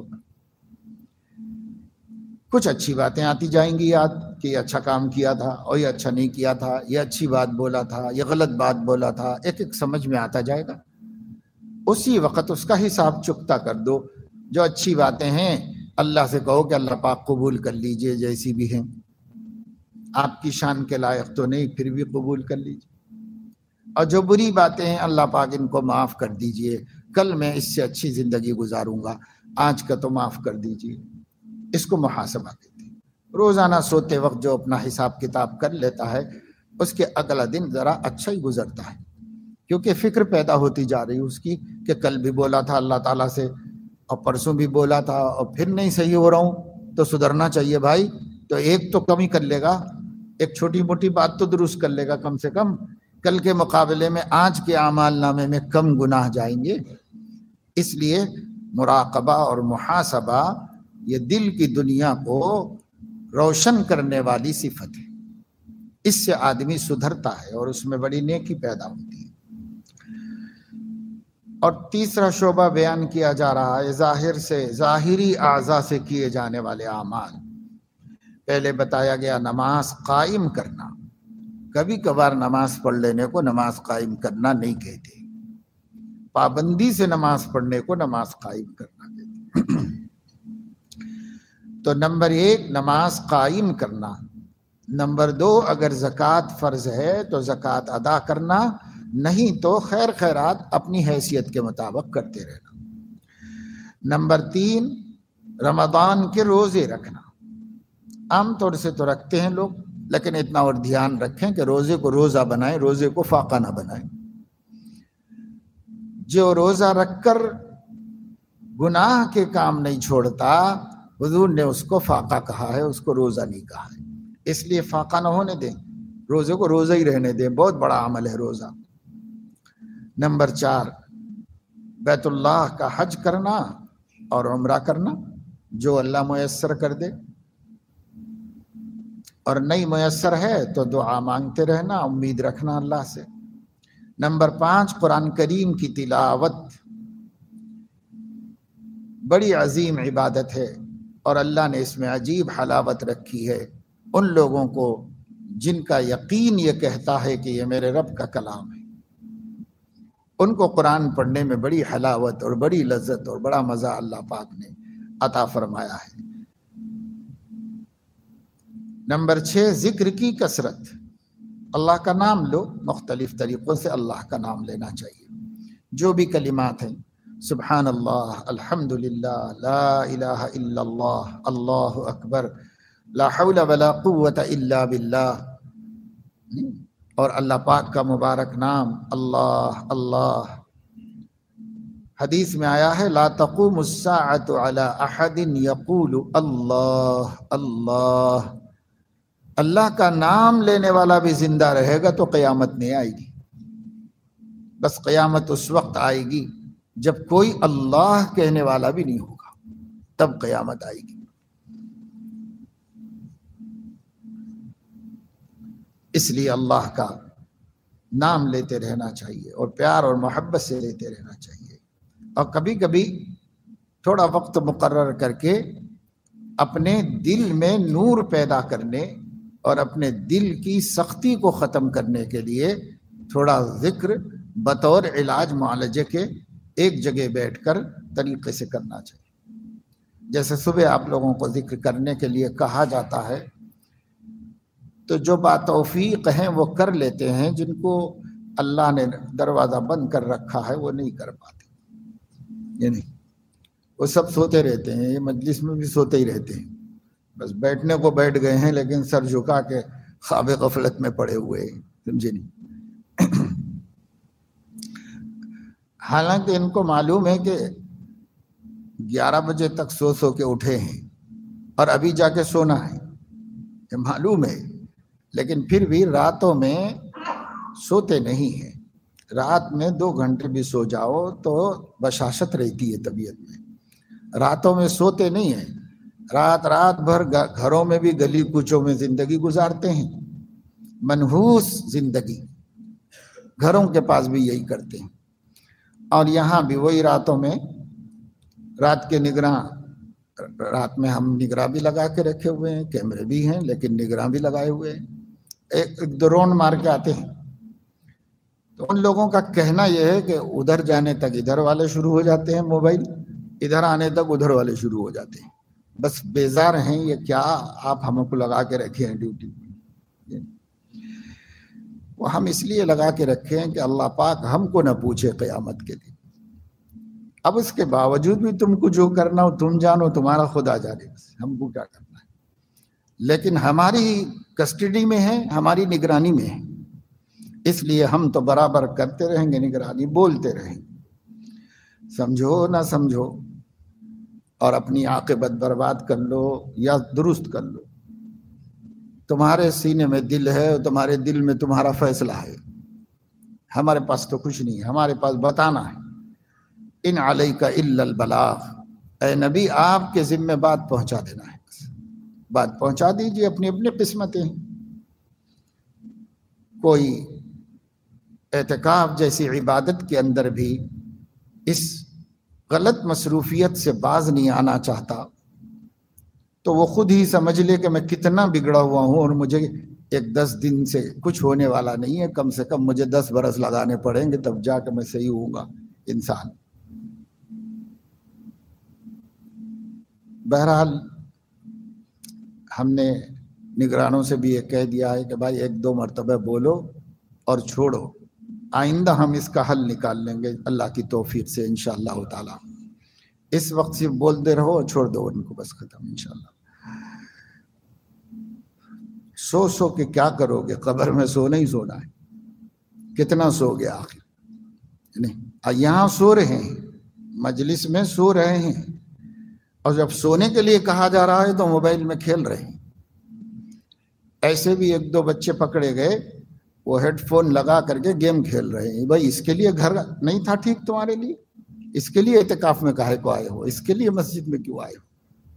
کچھ اچھی باتیں آتی جائیں گی یاد کہ یہ اچھا کام کیا تھا، اور یہ اچھا نہیں کیا تھا، یہ اچھی بات بولا تھا، یہ غلط بات بولا تھا. ایک سمجھ میں آتا جائے گا. اسی وقت اس کا حساب چکتا کر دو. جو اچھی باتیں ہیں اللہ سے کہو کہ اللہ پاک قبول کر لیجئے جیسی بھی ہیں، آپ کی شان کے لائق تو نہیں، پھر بھی قبول کر لیجئے. اور جو بری باتیں ہیں اللہ پاک ان کو معاف کر دیجئے، کل میں اس سے اچھی زندگی گزاروں گا، آج کا تو معاف کر دیجئے. اس کو محاسبہ کہتے ہیں. روزانہ سوتے وقت جو اپنا حساب کتاب کر لیتا ہے اس کے اگلا دن ذرا اچھا ہی گزرتا ہے، کیونکہ فکر پیدا ہوتی جا رہی اس کی کہ کل بھی بولا تھا اللہ تعالیٰ سے، اور پرسوں بھی بولا تھا، اور پھر نہیں صحیح ہو رہا ہوں تو سدھرنا چاہیے بھائی. تو ایک تو کم ہی کر لے گا، ایک چھوٹی موٹی بات تو درست کر لے گا کم سے کم. کل کے مقابلے میں آج کے اعمال نامے میں کم گناہ جائیں گے. اس لیے مراقبہ اور محاسبہ یہ دل کی دنیا کو روشن کرنے والی صفت ہے. اس سے آدمی سدھرتا ہے اور اس میں بڑی نیکی پیدا ہوتی ہے. اور تیسرا شعبہ بیان کیا جا رہا ہے ظاہری اعضاء سے کیے جانے والے اعمال. پہلے بتایا گیا نماز قائم کرنا. کبھی کبھار نماز پڑھ لینے کو نماز قائم کرنا نہیں کہتے، پابندی سے نماز پڑھنے کو نماز قائم کرنا کہتے. تو نمبر 1 نماز قائم کرنا. نمبر 2 اگر زکوٰۃ فرض ہے تو زکوٰۃ ادا کرنا، نہیں تو خیر خیرات اپنی حیثیت کے مطابق کرتے رہنا. نمبر 3 رمضان کے روزے رکھنا. عام طور سے تو رکھتے ہیں لوگ، لیکن اتنا اور دھیان رکھیں کہ روزے کو روزہ بنائیں، روزے کو فاقہ نہ بنائیں. جو روزہ رکھ کر گناہ کے کام نہیں چھوڑتا حضور نے اس کو فاقہ کہا ہے، اس کو روزہ نہیں کہا ہے. اس لیے فاقہ نہ ہونے دیں، روزے کو روزہ ہی رہنے دیں. بہت بڑا عمل ہے روزہ. نمبر 4 بیت اللہ کا حج کرنا اور عمرہ کرنا، جو اللہ میسر کر دے، اور نہیں میسر ہے تو دعا مانگتے رہنا، امید رکھنا اللہ سے. نمبر 5 قرآن کریم کی تلاوت. بڑی عظیم عبادت ہے اور اللہ نے اس میں عجیب حلاوت رکھی ہے ان لوگوں کو جن کا یقین یہ کہتا ہے کہ یہ میرے رب کا کلام ہے. ان کو قرآن پڑھنے میں بڑی حلاوت اور بڑی لذت اور بڑا مزہ اللہ پاک نے عطا فرمایا ہے. نمبر 6 ذکر کی کثرت. اللہ کا نام لو، مختلف طریقوں سے اللہ کا نام لینا چاہیے. جو بھی کلمات ہیں، سبحان اللہ، الحمدللہ، لا الہ الا اللہ، اللہ اکبر، لا حول ولا قوت الا باللہ، اور اللہ پاک کا مبارک نام اللہ اللہ۔ حدیث میں آیا ہے لا تقوم الساعۃ علی احد یقول اللہ اللہ، اللہ کا نام لینے والا بھی زندہ رہے گا تو قیامت نہیں آئے گی۔ بس قیامت اس وقت آئے گی جب کوئی اللہ کہنے والا بھی نہیں ہوگا، تب قیامت آئے گی۔ اس لیے اللہ کا نام لیتے رہنا چاہیے اور پیار اور محبت سے لیتے رہنا چاہیے، اور کبھی کبھی تھوڑا وقت مقرر کر کے اپنے دل میں نور پیدا کرنے اور اپنے دل کی سختی کو ختم کرنے کے لیے تھوڑا ذکر بطور علاج معالجے کے ایک جگہ بیٹھ کر طریقے سے کرنا چاہیے۔ جیسے صبح آپ لوگوں کو ذکر کرنے کے لیے کہا جاتا ہے، تو جو باتوفیق ہیں وہ کر لیتے ہیں، جن کو اللہ نے دروازہ بند کر رکھا ہے وہ نہیں کر پاتے، یعنی وہ سب سوتے رہتے ہیں، یہ مجلس میں بھی سوتے ہی رہتے ہیں، بس بیٹھنے کو بیٹھ گئے ہیں لیکن سر جھکا کے خواب غفلت میں پڑے ہوئے ہیں، سمجھے نہیں۔ حالانکہ ان کو معلوم ہے کہ 11 بجے تک سو کے اٹھے ہیں اور ابھی جا کے سونا ہے، یہ معلوم ہے، لیکن پھر بھی راتوں میں سوتے نہیں ہیں۔ رات میں 2 گھنٹے بھی سو جاؤ تو بشاشت رہتی ہے طبیعت میں، راتوں میں سوتے نہیں ہیں، رات بھر گھروں میں بھی گلی کوچوں میں زندگی گزارتے ہیں، منحوس زندگی، گھروں کے پاس بھی یہی کرتے ہیں، اور یہاں بھی وہی راتوں میں رات کے نگراں، رات میں ہم نگراں بھی لگا کے رکھے ہوئے ہیں، کیمرے بھی ہیں لیکن نگراں بھی لگائے ہوئے ہیں، ایک ڈرون مار کے آتے ہیں۔ تو ان لوگوں کا کہنا یہ ہے کہ ادھر جانے تک ادھر والے شروع ہو جاتے ہیں موبائل، ادھر آنے تک ادھر والے شروع ہو جاتے ہیں، بس بیزار ہیں یہ کیا آپ ہم کو لگا کے رکھے ہیں ڈیوٹی۔ وہ ہم اس لیے لگا کے رکھے ہیں کہ اللہ پاک ہم کو نہ پوچھے قیامت کے دن۔ اب اس کے باوجود بھی تم کو جو کرنا ہو تم جانو، تمہارا خدا جانے، بس ہم کو کیا کرنا ہے، لیکن ہماری کسٹڈی میں ہے، ہماری نگرانی میں ہے، اس لیے ہم تو برابر کرتے رہیں گے نگرانی، بولتے رہیں گے، سمجھو نہ سمجھو، اور اپنی عاقبت برباد کر لو یا درست کر لو، تمہارے سینے میں دل ہے اور تمہارے دل میں تمہارا فیصلہ ہے، ہمارے پاس تو کچھ نہیں ہے، ہمارے پاس بتانا ہے۔ ان علیک الا البلاغ، اے نبی آپ کے ذمہ بات پہنچا دینا ہے، بات پہنچا دیجیے، اپنی اپنی قسمتیں ہیں۔ کوئی اعتکاف جیسی عبادت کے اندر بھی اس غلط مصروفیت سے باز نہیں آنا چاہتا تو وہ خود ہی سمجھ لے کہ میں کتنا بگڑا ہوا ہوں اور مجھے 10 دن سے کچھ ہونے والا نہیں ہے، کم سے کم مجھے 10 برس لگانے پڑیں گے تب جا کے میں صحیح ہوں گا انسان۔ بہرحال ہم نے نگرانوں سے بھی یہ کہہ دیا ہے کہ بھائی 1-2 مرتبہ بولو اور چھوڑو، آئندہ ہم اس کا حل نکال لیں گے اللہ کی توفیق سے انشاءاللہ تعالی۔ اس وقت صرف بولتے رہو اور چھوڑ دو ان کو، بس ختم انشاءاللہ۔ سو کے کیا کرو گے، قبر میں سونا ہی سونا ہے، کتنا سو گیا آخر، نہیں یہاں سو رہے ہیں، مجلس میں سو رہے ہیں، اور جب سونے کے لیے کہا جا رہا ہے تو موبائل میں کھیل رہے ہیں۔ ایسے بھی 1-2 بچے پکڑے گئے، وہ ہیڈ فون لگا کر کے گیم کھیل رہے ہیں۔ بھائی اس کے لیے گھر نہیں تھا ٹھیک تمہارے لیے؟ اس کے لیے اعتکاف میں کاہے کو آئے ہو؟ اس کے لیے مسجد میں کیوں آئے ہو؟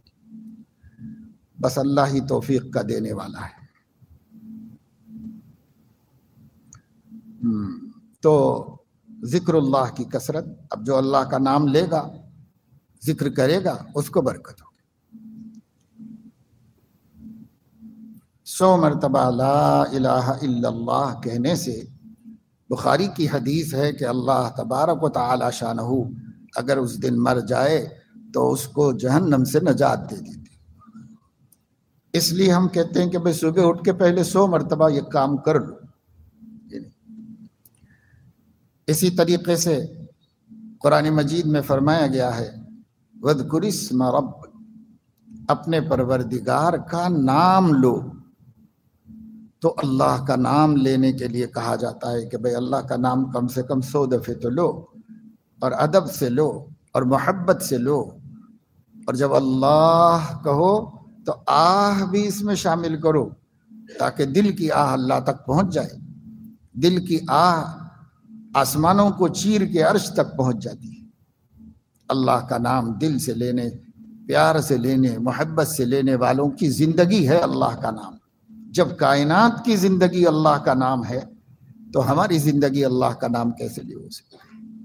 بس اللہ ہی توفیق کا دینے والا ہے۔ تو ذکر اللہ کی کثرت، اب جو اللہ کا نام لے گا، ذکر کرے گا، اس کو برکت ہوگی۔ 100 مرتبہ لا الہ الا اللہ کہنے سے، بخاری کی حدیث ہے کہ اللہ تبارک و تعالی شانہ اگر اس دن مر جائے تو اس کو جہنم سے نجات دے دیتے۔ اس لیے ہم کہتے ہیں کہ بھئی صبح اٹھ کے پہلے 100 مرتبہ یہ کام کر لو۔ اسی طریقے سے قرآن مجید میں فرمایا گیا ہے وَاذْكُرِ اسْمَ رَبِّكَ، اپنے پروردگار کا نام لو. تو اللہ کا نام لینے کے لیے کہا جاتا ہے کہ بھئی اللہ کا نام کم سے کم 100 دفعے تو لو، اور ادب سے لو اور محبت سے لو. اور جب اللہ کہو تو آہ بھی اس میں شامل کرو، تاکہ دل کی آہ اللہ تک پہنچ جائے. دل کی آہ آسمانوں کو چیر کے عرش تک پہنچ جاتی ہے. اللہ کا نام دل سے لینے، پیار سے لینے، محبت سے لینے والوں کی زندگی ہے اللہ کا نام. جب کائنات کی زندگی اللہ کا نام ہے تو ہماری زندگی اللہ کا نام کیسے لے ہو سکتی؟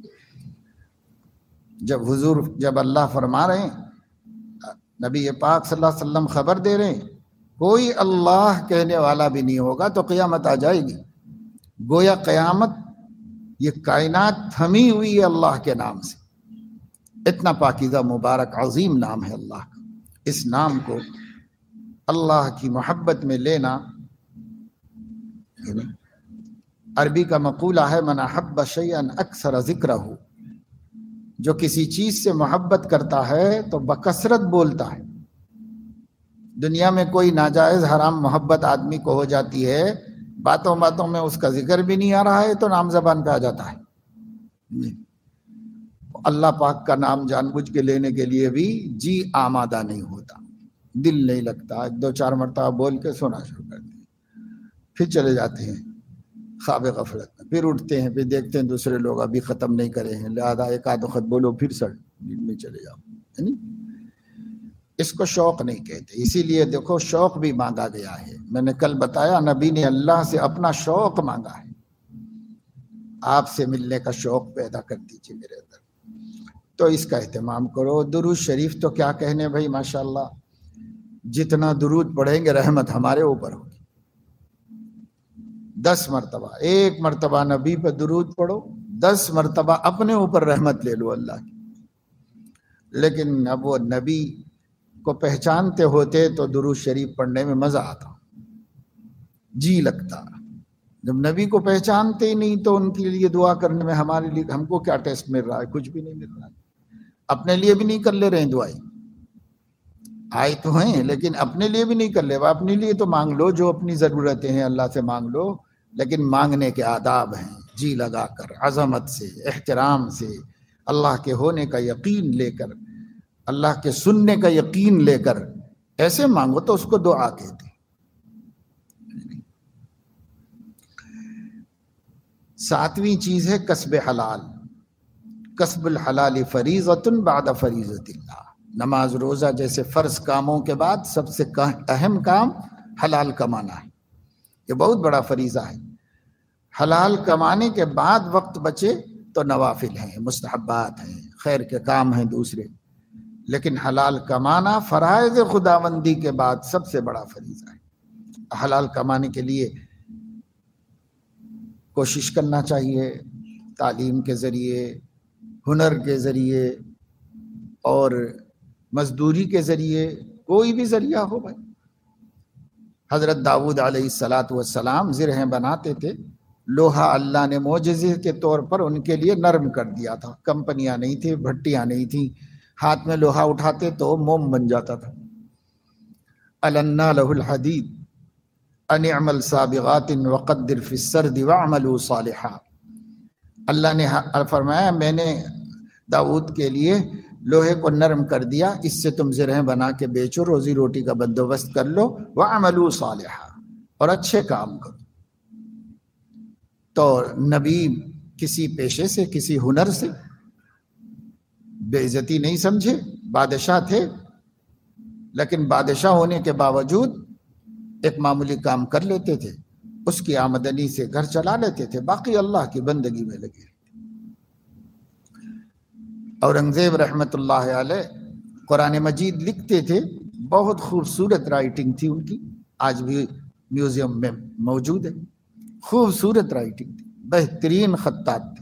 جب اللہ فرما رہے ہیں، نبی پاک صلی اللہ علیہ وسلم خبر دے رہے ہیں، کوئی اللہ کہنے والا بھی نہیں ہوگا تو قیامت آ جائے گی. گویا قیامت، یہ کائنات تھمی ہوئی ہے اللہ کے نام سے. اتنا پاکیزہ مبارک عظیم نام ہے اللہ کا. اس نام کو اللہ کی محبت میں لینا، عربی کا مقولہ ہے من احب شیئا اکثر ذکرہ، جو کسی چیز سے محبت کرتا ہے تو بکثرت بولتا ہے. دنیا میں کوئی ناجائز حرام محبت آدمی کو ہو جاتی ہے، باتوں باتوں میں اس کا ذکر بھی نہیں آ رہا ہے تو نام زبان پہ آ جاتا ہے. اللہ پاک کا نام جان بوجھ کے لینے کے لیے بھی جی آمادہ نہیں ہوتا، دل نہیں لگتا. 2-4 مرتبہ بول کے سونا شروع کر دیں، پھر چلے جاتے ہیں خواب غفلت میں. پھر اٹھتے ہیں، پھر دیکھتے ہیں دوسرے لوگ ابھی ختم نہیں کرے ہیں، لہذا ایک آدھ خط بولو پھر سڑ میں چلے جاؤ. اس کو شوق نہیں کہتے. اسی لیے دیکھو شوق بھی مانگا گیا ہے. میں نے کل بتایا نبی نے اللہ سے اپنا شوق مانگا ہے. آپ سے ملنے کا شوق پیدا کر دیجیے میرے اندر، تو اس کا اہتمام کرو. درود شریف تو کیا کہنے بھائی، ماشاءاللہ جتنا درود پڑھیں گے رحمت ہمارے اوپر ہوگی. 10 مرتبہ، 1 مرتبہ نبی پہ درود پڑھو، 10 مرتبہ اپنے اوپر رحمت لے لو اللہ کی. لیکن اب وہ نبی کو پہچانتے ہوتے تو درود شریف پڑھنے میں مزہ آتا، جی لگتا. جب نبی کو پہچانتے ہی نہیں تو ان کے لیے دعا کرنے میں ہمارے لیے، ہم کو کیا ٹیسٹ مل رہا ہے؟ کچھ بھی نہیں مل رہا ہے. اپنے لیے بھی نہیں کر لے رہے ہیں دعائیں، آئے تو ہیں لیکن اپنے لیے بھی نہیں کر لے. اپنے لیے تو مانگ لو، جو اپنی ضرورتیں ہیں اللہ سے مانگ لو، لیکن مانگنے کے آداب ہیں. جی لگا کر، عظمت سے، احترام سے، اللہ کے ہونے کا یقین لے کر، اللہ کے سننے کا یقین لے کر ایسے مانگو تو اس کو دعا کہتے. 7ویں چیز ہے کسب حلال. کسب الحلال فریضۃ بعد فریضۃ اللہ. نماز روزہ جیسے فرض کاموں کے بعد سب سے اہم کام حلال کمانا ہے. یہ بہت بڑا فریضہ ہے. حلال کمانے کے بعد وقت بچے تو نوافل ہیں، مستحبات ہیں، خیر کے کام ہیں دوسرے. لیکن حلال کمانا فرائض خداوندی کے بعد سب سے بڑا فریضہ ہے. حلال کمانے کے لیے کوشش کرنا چاہیے، تعلیم کے ذریعے، ہنر کے ذریعے اور مزدوری کے ذریعے، کوئی بھی ذریعہ ہو بھائی. حضرت داؤد علیہ السلام زرہیں بناتے تھے. لوہا اللہ نے معجزے کے طور پر ان کے لیے نرم کر دیا تھا. کمپنیاں نہیں تھی، بھٹیاں نہیں تھیں، ہاتھ میں لوہا اٹھاتے تو موم بن جاتا تھا. النا لہ الحدید ان اعمل سابغات وقدر فی السرد واعملوا صالحا. اللہ نے فرمایا میں نے داؤد کے لیے لوہے کو نرم کر دیا، اس سے تم زرہیں بنا کے بیچو، روزی روٹی کا بندوبست کر لو. واعملوا صالحا، اور اچھے کام کرو. تو نبی کسی پیشے سے، کسی ہنر سے بے عزتی نہیں سمجھے. بادشاہ تھے لیکن بادشاہ ہونے کے باوجود ایک معمولی کام کر لیتے تھے، اس کی آمدنی سے گھر چلا لیتے تھے، باقی اللہ کی بندگی میں لگے. اورنگزیب رحمت اللہ علیہ قرآن مجید لکھتے تھے، بہت خوبصورت رائٹنگ تھی ان کی، آج بھی میوزیم میں موجود ہے. خوبصورت رائٹنگ تھی، بہترین خطاط تھے.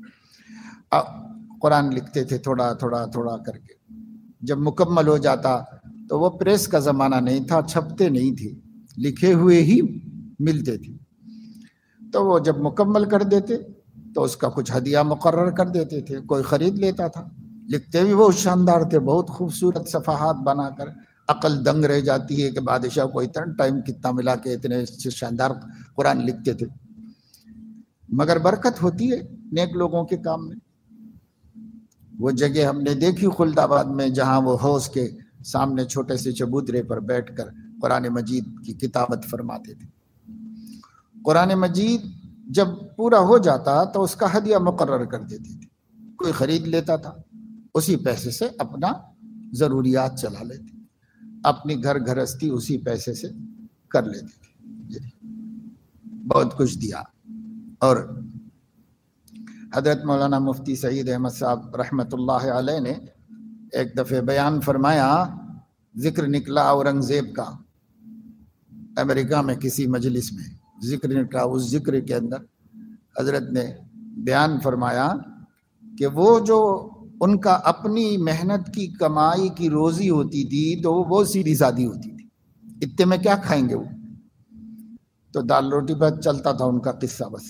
قرآن لکھتے تھے تھوڑا تھوڑا تھوڑا کر کے. جب مکمل ہو جاتا تو وہ پریس کا زمانہ نہیں تھا، چھپتے نہیں تھے، لکھے ہوئے ہی ملتے تھے. تو وہ جب مکمل کر دیتے تو اس کا کچھ ہدیہ مقرر کر دیتے تھے، کوئی خرید لیتا تھا. لکھتے بھی بہت شاندار تھے، بہت خوبصورت صفحات بنا کر عقل دنگ رہ جاتی ہے کہ بادشاہ کو اتنا ٹائم کتنا ملا کہ اتنے شاندار قرآن لکھتے تھے. مگر برکت ہوتی ہے نیک لوگوں کے کام میں. وہ جگہ ہم نے دیکھی خلد آباد میں جہاں وہ حوض کے سامنے چھوٹے سے چبوترے پر بیٹھ کر قرآن مجید کی کتابت فرماتے تھے. قرآن مجید جب پورا ہو جاتا تو اس کا ہدیہ مقرر کر دیتے تھے. کوئی خرید لیتا تھا، اسی پیسے سے اپنا ضروریات چلا لیتے، اپنی گھر گھرستی اسی پیسے سے کر لیتے تھے. بہت کچھ دیا. اور حضرت مولانا مفتی سعید احمد صاحب رحمۃ اللہ علیہ نے ایک دفعہ بیان فرمایا، ذکر نکلا اورنگزیب کا امریکہ میں کسی مجلس میں ذکر نکلا. اس ذکر کے اندر حضرت نے بیان فرمایا کہ وہ جو ان کا اپنی محنت کی کمائی کی روزی ہوتی تھی تو وہ بہت سیدھی سادی ہوتی تھی. اتنے میں کیا کھائیں گے وہ؟ تو دال روٹی پر چلتا تھا ان کا قصہ. بس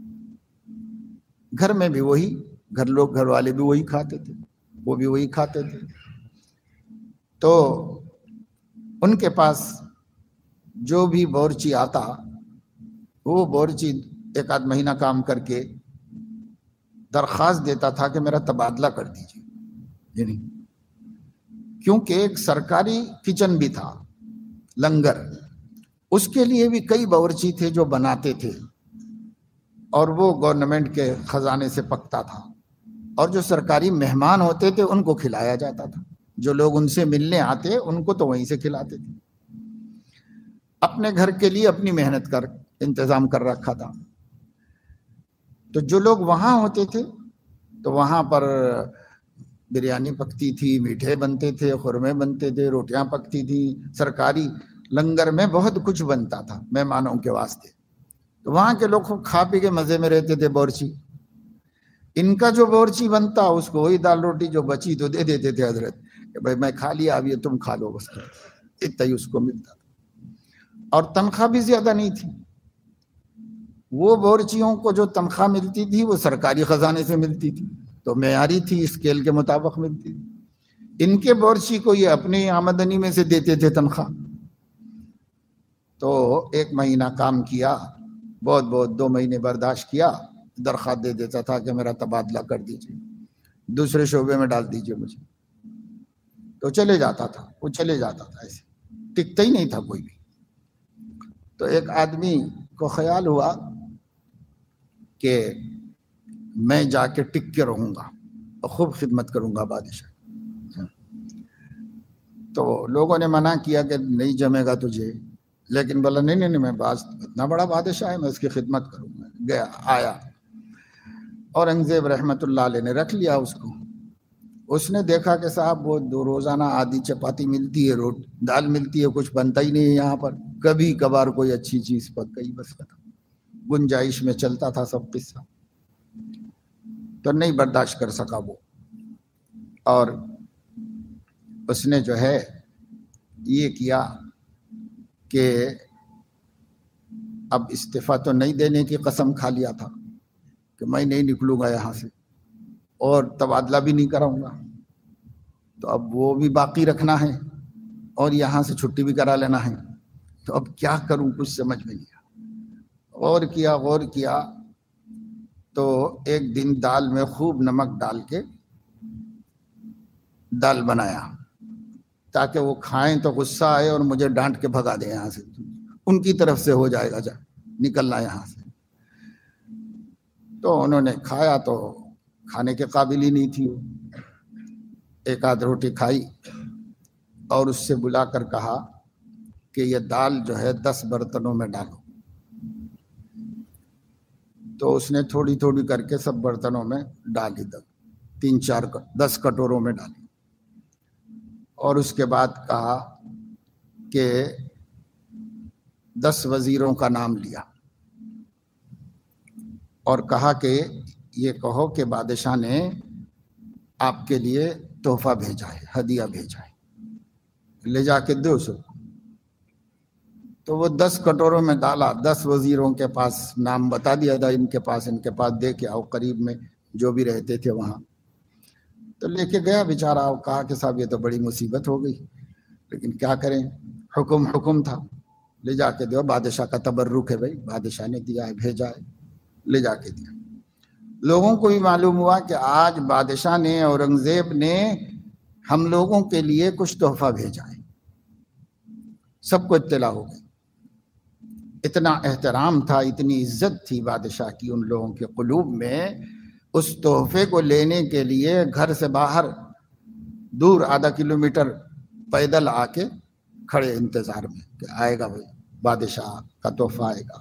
گھر میں بھی وہی، گھر والے بھی وہی کھاتے تھے، وہ بھی وہی کھاتے تھے. تو ان کے پاس جو بھی بورچی آتا وہ بورچی ایک آدھ مہینہ کام کر کے درخواست دیتا تھا کہ میرا تبادلہ کر دیجیے. یعنی کیونکہ ایک سرکاری کچن بھی تھا، لنگر، اس کے لیے بھی کئی باورچی تھے جو بناتے تھے اور وہ گورنمنٹ کے خزانے سے پکتا تھا. اور جو سرکاری مہمان ہوتے تھے ان کو کھلایا جاتا تھا. جو لوگ ان سے ملنے آتے ان کو تو وہیں سے کھلاتے تھے. اپنے گھر کے لیے اپنی محنت کر انتظام کر رکھا تھا. تو جو لوگ وہاں ہوتے تھے تو وہاں پر بریانی پکتی تھی، میٹھے بنتے تھے، خورمے بنتے تھے، روٹیاں پکتی تھی. سرکاری لنگر میں بہت کچھ بنتا تھا مہمانوں کے واسطے. تو وہاں کے لوگ کھا پی کے مزے میں رہتے تھے. بورچی ان کا جو بورچی بنتا اس کو وہی دال روٹی جو بچی تو دے دیتے تھے حضرت کہ بھائی میں کھا لیا، اب یہ تم کھا لو. بس اتنا ہی اس کو ملتا تھا. اور تنخواہ بھی زیادہ نہیں تھی. وہ بورچیوں کو جو تنخواہ ملتی تھی وہ سرکاری خزانے سے ملتی تھی، تو معیاری تھی، اسکیل کے مطابق ملتی تھی. ان کے بورچی کو یہ اپنی آمدنی میں سے دیتے تھے تنخواہ. تو ایک مہینہ کام کیا، بہت 2 مہینے برداشت کیا، درخواست دے دیتا تھا کہ میرا تبادلہ کر دیجیے، دوسرے شعبے میں ڈال دیجیے مجھے. تو چلے جاتا تھا، وہ چلے جاتا تھا، ایسے ٹکتا ہی نہیں تھا کوئی بھی. تو ایک آدمی کو خیال ہوا کہ میں جا کے ٹک کے رہوں گا اور خوب خدمت کروں گا بادشاہ. تو لوگوں نے منع کیا کہ نہیں جمے گا تجھے، لیکن بولا نہیں میں اتنا بڑا بادشاہ ہے، میں اس کی خدمت کروں گا. گیا، آیا، اورنگزیب رحمت اللہ علیہ نے رکھ لیا اس کو. اس نے دیکھا کہ صاحب وہ روزانہ آدھی چپاتی ملتی ہے، دال ملتی ہے، کچھ بنتا ہی نہیں ہے یہاں پر. کبھی کبھار کوئی اچھی چیز پک گئی، بس ختم. گنجائش میں چلتا تھا سب قصہ. تو نہیں برداشت کر سکا وہ، اور اس نے جو ہے یہ کیا کہ اب استعفیٰ تو نہیں دینے کی قسم کھا لیا تھا کہ میں نہیں نکلوں گا یہاں سے اور تبادلہ بھی نہیں کراؤں گا. تو اب وہ بھی باقی رکھنا ہے اور یہاں سے چھٹی بھی کرا لینا ہے. تو اب کیا کروں، کچھ سمجھ میں نہیں آیا. غور کیا تو ایک دن دال میں خوب نمک ڈال کے دال بنایا تاکہ وہ کھائیں تو غصہ آئے اور مجھے ڈانٹ کے بھگا دیں یہاں سے. ان کی طرف سے ہو جائے گا، جا نکلنا یہاں سے. تو انہوں نے کھایا تو کھانے کے قابل ہی نہیں تھی. ایک آدھ روٹی کھائی اور اس سے بلا کر کہا کہ یہ دال جو ہے 10 برتنوں میں ڈالو. تو اس نے تھوڑی تھوڑی کر کے سب برتنوں میں ڈالی، 10 کٹوروں میں ڈالی. اور اس کے بعد کہا کہ 10 وزیروں کا نام لیا اور کہا کہ یہ کہو کہ بادشاہ نے آپ کے لیے تحفہ بھیجا ہے، ہدیہ بھیجا ہے، لے جا کے دو سو. تو وہ 10 کٹوروں میں ڈالا. 10 وزیروں کے پاس نام بتا دیا تھا، ان کے پاس دے کے آؤ، قریب میں جو بھی رہتے تھے وہاں. تو لے کے گیا بیچارہ، کہا کہ صاحب یہ تو بڑی مصیبت ہو گئی. لیکن کیا کریں، حکم تھا، لے جا کے دو، بادشاہ کا تبرک ہے بھائی، بادشاہ نے دیا ہے، بھیجا ہے، لے جا کے دیا۔ لوگوں کو بھی معلوم ہوا کہ آج بادشاہ نے، اورنگزیب نے ہم لوگوں کے لیے کچھ تحفہ بھیجا ہے، سب کو اطلاع ہو گئی۔ اتنا احترام تھا، اتنی عزت تھی بادشاہ کی ان لوگوں کے قلوب میں، اس تحفے کو لینے کے لیے گھر سے باہر دور آدھا کلومیٹر پیدل آ کے کھڑے انتظار میں کہ آئے گا بھائی، بادشاہ کا تحفہ آئے گا۔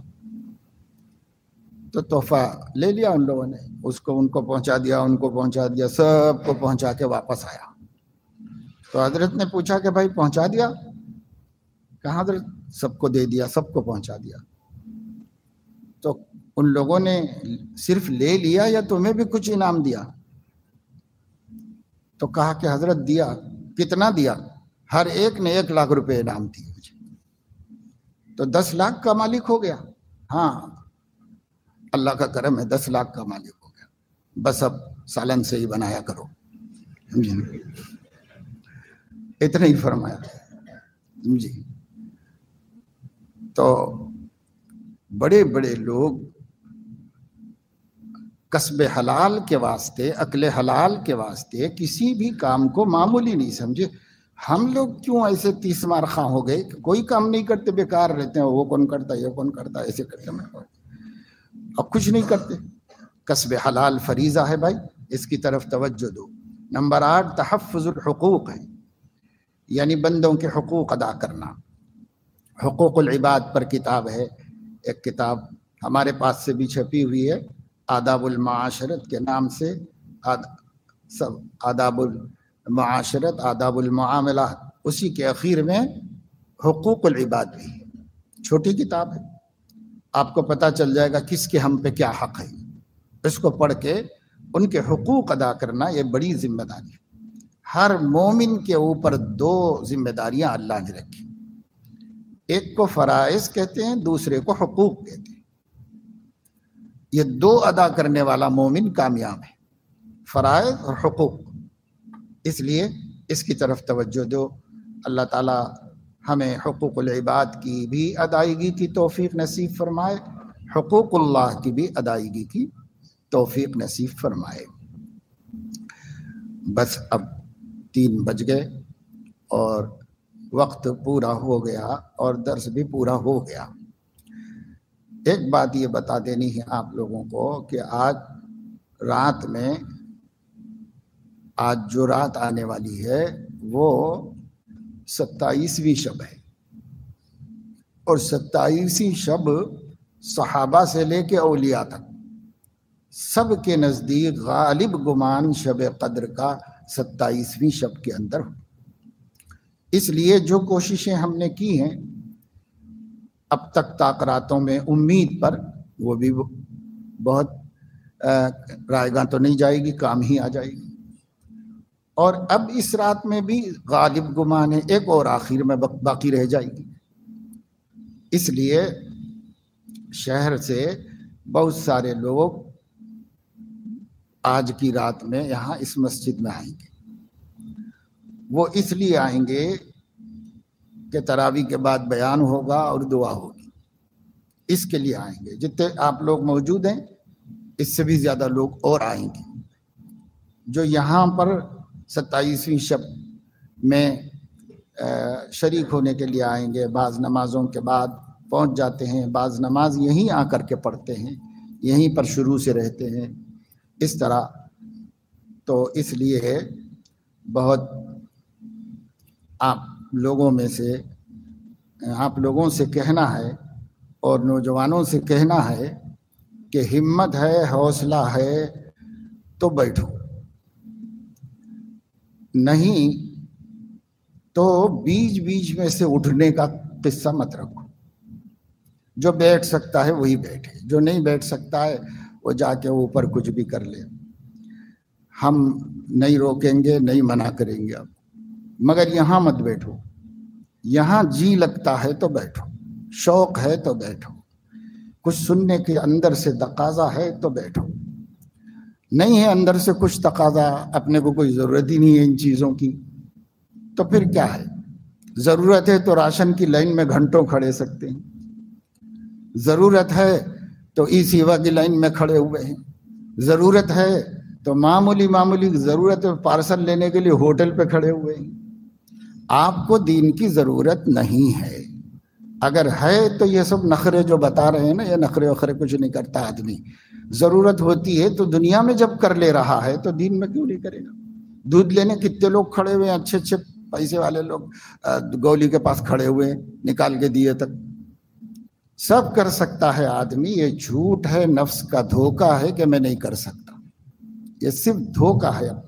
تو تحفہ لے لیا ان لوگوں نے، اس کو ان کو پہنچا دیا، ان کو پہنچا دیا، سب کو پہنچا کے واپس آیا۔ تو حضرت نے پوچھا کہ بھائی پہنچا دیا؟ کہاں حضرت، سب کو دے دیا، سب کو پہنچا دیا۔ تو ان لوگوں نے صرف لے لیا یا تمہیں بھی کچھ انعام دیا؟ تو کہا کہ حضرت دیا۔ کتنا دیا؟ ہر ایک نے 1 لاکھ روپے انعام دیے مجھے۔ تو 10 لاکھ کا مالک ہو گیا۔ ہاں اللہ کا کرم ہے، 10 لاکھ کا مالک ہو گیا۔ بس اب سالن سے ہی بنایا کرو، اتنا ہی فرمایا جی۔ تو بڑے بڑے لوگ کسب حلال کے واسطے، اکل حلال کے واسطے کسی بھی کام کو معمولی نہیں سمجھے۔ ہم لوگ کیوں ایسے 30 مار خواہ ہو گئے، کوئی کام نہیں کرتے، بیکار رہتے ہیں، وہ کون کرتا ہے، یہ کون کرتا ہے، ایسے کرتے ہیں، اب کچھ نہیں کرتے۔ کسب حلال فریضہ ہے بھائی، اس کی طرف توجہ دو۔ نمبر 8 تحفظ الحقوق ہے، یعنی بندوں کے حقوق ادا کرنا۔ حقوق العباد پر کتاب ہے، ایک کتاب ہمارے پاس سے بھی چھپی ہوئی ہے، آداب المعاشرت کے نام سے، سب آداب المعاشرت، آداب المعاملات، اسی کے اخیر میں حقوق العباد بھی ہے، چھوٹی کتاب ہے، آپ کو پتہ چل جائے گا کس کے ہم پہ کیا حق ہے۔ اس کو پڑھ کے ان کے حقوق ادا کرنا یہ بڑی ذمہ داری ہے۔ ہر مومن کے اوپر 2 ذمہ داریاں اللہ نے رکھی، ایک کو فرائض کہتے ہیں، دوسرے کو حقوق کہتے ہیں۔ یہ 2 ادا کرنے والا مومن کامیاب ہے، فرائض اور حقوق۔ اس لیے اس کی طرف توجہ دو۔ اللہ تعالی ہمیں حقوق العباد کی بھی ادائیگی کی توفیق نصیب فرمائے، حقوق اللہ کی بھی ادائیگی کی توفیق نصیب فرمائے۔ بس اب 3 بج گئے اور وقت پورا ہو گیا اور درس بھی پورا ہو گیا۔ ایک بات یہ بتا دینی ہے آپ لوگوں کو کہ آج رات میں، آج جو رات آنے والی ہے وہ 27ویں شب ہے، اور 27ویں شب صحابہ سے لے کے اولیاء تک سب کے نزدیک غالب گمان شب قدر کا 27ویں شب کے اندر ہو۔ اس لیے جو کوششیں ہم نے کی ہیں اب تک تاقراتوں میں امید پر، وہ بھی بہت رائے گاں تو نہیں جائے گی، کام ہی آ جائے گی۔ اور اب اس رات میں بھی غالب گمان ہے ایک اور آخر میں باقی رہ جائے گی۔ اس لیے شہر سے بہت سارے لوگ آج کی رات میں یہاں اس مسجد میں آئیں گے۔ وہ اس لیے آئیں گے کہ تراویح کے بعد بیان ہوگا اور دعا ہوگی، اس کے لیے آئیں گے۔ جتنے آپ لوگ موجود ہیں اس سے بھی زیادہ لوگ اور آئیں گے جو یہاں پر 27ویں شب میں شریک ہونے کے لیے آئیں گے۔ بعض نمازوں کے بعد پہنچ جاتے ہیں، بعض نماز یہیں آ کر کے پڑھتے ہیں، یہیں پر شروع سے رہتے ہیں، اس طرح۔ تو اس لیے بہت آپ لوگوں سے کہنا ہے اور نوجوانوں سے کہنا ہے کہ ہمت ہے، حوصلہ ہے تو بیٹھو، نہیں تو بیچ بیچ میں سے اٹھنے کا قصہ مت رکھو۔ جو بیٹھ سکتا ہے وہی بیٹھے، جو نہیں بیٹھ سکتا ہے وہ جا کے اوپر کچھ بھی کر لے۔ ہم نہیں روکیں گے، نہیں منع کریں گے اب، مگر یہاں مت بیٹھو۔ یہاں جی لگتا ہے تو بیٹھو، شوق ہے تو بیٹھو، کچھ سننے کے اندر سے تقاضا ہے تو بیٹھو، نہیں ہے اندر سے کچھ تقاضا، اپنے کو کوئی ضرورت ہی نہیں ہے ان چیزوں کی، تو پھر کیا ہے؟ ضرورت ہے تو راشن کی لائن میں گھنٹوں کھڑے سکتے ہیں، ضرورت ہے تو ای سیوا کی لائن میں کھڑے ہوئے ہیں، ضرورت ہے تو معمولی ضرورت ہے پارسل لینے کے لیے ہوٹل پہ کھڑے ہوئے ہیں۔ آپ کو دین کی ضرورت نہیں ہے، اگر ہے تو یہ سب نخرے جو بتا رہے ہیں نا، یہ نخرے وخرے کچھ نہیں کرتا آدمی۔ ضرورت ہوتی ہے تو دنیا میں جب کر لے رہا ہے تو دین میں کیوں نہیں کرے گا؟ دودھ لینے کتنے لوگ کھڑے ہوئے ہیں، اچھے اچھے پیسے والے لوگ گولی کے پاس کھڑے ہوئے ہیں، نکال کے دیے تک۔ سب کر سکتا ہے آدمی، یہ جھوٹ ہے، نفس کا دھوکہ ہے کہ میں نہیں کر سکتا، یہ صرف دھوکہ ہے اپنا۔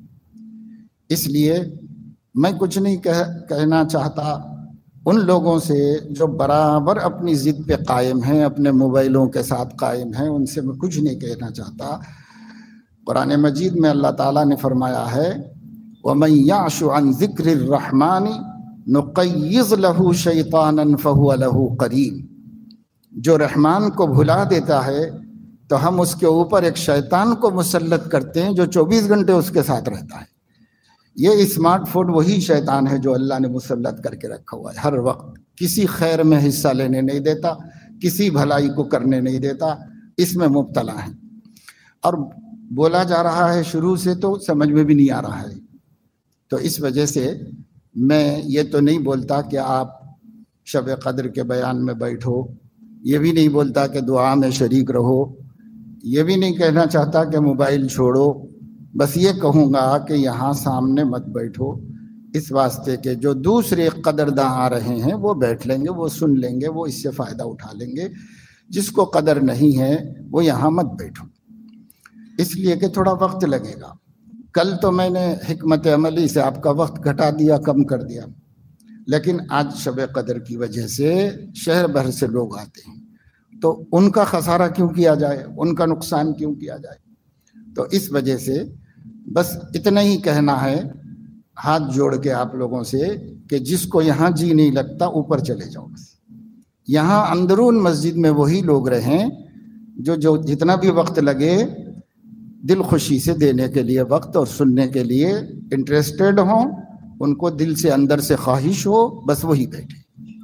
اس لیے میں کچھ نہیں کہنا چاہتا ان لوگوں سے جو برابر اپنی ضد پہ قائم ہیں، اپنے موبائلوں کے ساتھ قائم ہیں، ان سے میں کچھ نہیں کہنا چاہتا۔ قرآن مجید میں اللہ تعالیٰ نے فرمایا ہے وَمَن يَعْشُ عَن ذِكْرِ الرَّحْمَنِ نُقَيِّضْ لَهُ شَيْطَانًا فَهُوَ لَهُ قَرِينٌ، جو رحمان کو بھلا دیتا ہے تو ہم اس کے اوپر ایک شیطان کو مسلط کرتے ہیں جو 24 گھنٹے اس کے ساتھ رہتا ہے۔ یہ اسمارٹ فون وہی شیطان ہے جو اللہ نے مسلط کر کے رکھا ہوا ہے، ہر وقت کسی خیر میں حصہ لینے نہیں دیتا، کسی بھلائی کو کرنے نہیں دیتا، اس میں مبتلا ہے۔ اور بولا جا رہا ہے شروع سے تو سمجھ میں بھی نہیں آ رہا ہے، تو اس وجہ سے میں یہ تو نہیں بولتا کہ آپ شب قدر کے بیان میں بیٹھو، یہ بھی نہیں بولتا کہ دعا میں شریک رہو، یہ بھی نہیں کہنا چاہتا کہ موبائل چھوڑو، بس یہ کہوں گا کہ یہاں سامنے مت بیٹھو، اس واسطے کہ جو دوسرے قدرداں آ رہے ہیں وہ بیٹھ لیں گے، وہ سن لیں گے، وہ اس سے فائدہ اٹھا لیں گے۔ جس کو قدر نہیں ہے وہ یہاں مت بیٹھو، اس لیے کہ تھوڑا وقت لگے گا۔ کل تو میں نے حکمت عملی سے آپ کا وقت گھٹا دیا، کم کر دیا، لیکن آج شب قدر کی وجہ سے شہر بھر سے لوگ آتے ہیں، تو ان کا خسارہ کیوں کیا جائے، ان کا نقصان کیوں کیا جائے؟ تو اس وجہ سے بس اتنا ہی کہنا ہے ہاتھ جوڑ کے آپ لوگوں سے کہ جس کو یہاں جی نہیں لگتا اوپر چلے جاؤ، بس یہاں اندرون مسجد میں وہی لوگ رہیں جو جتنا بھی وقت لگے دل خوشی سے دینے کے لیے وقت اور سننے کے لیے انٹرسٹڈ ہوں، ان کو دل سے اندر سے خواہش ہو، بس وہی بیٹھے،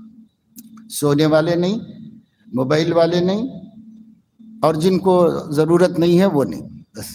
سونے والے نہیں، موبائل والے نہیں، اور جن کو ضرورت نہیں ہے وہ نہیں، بس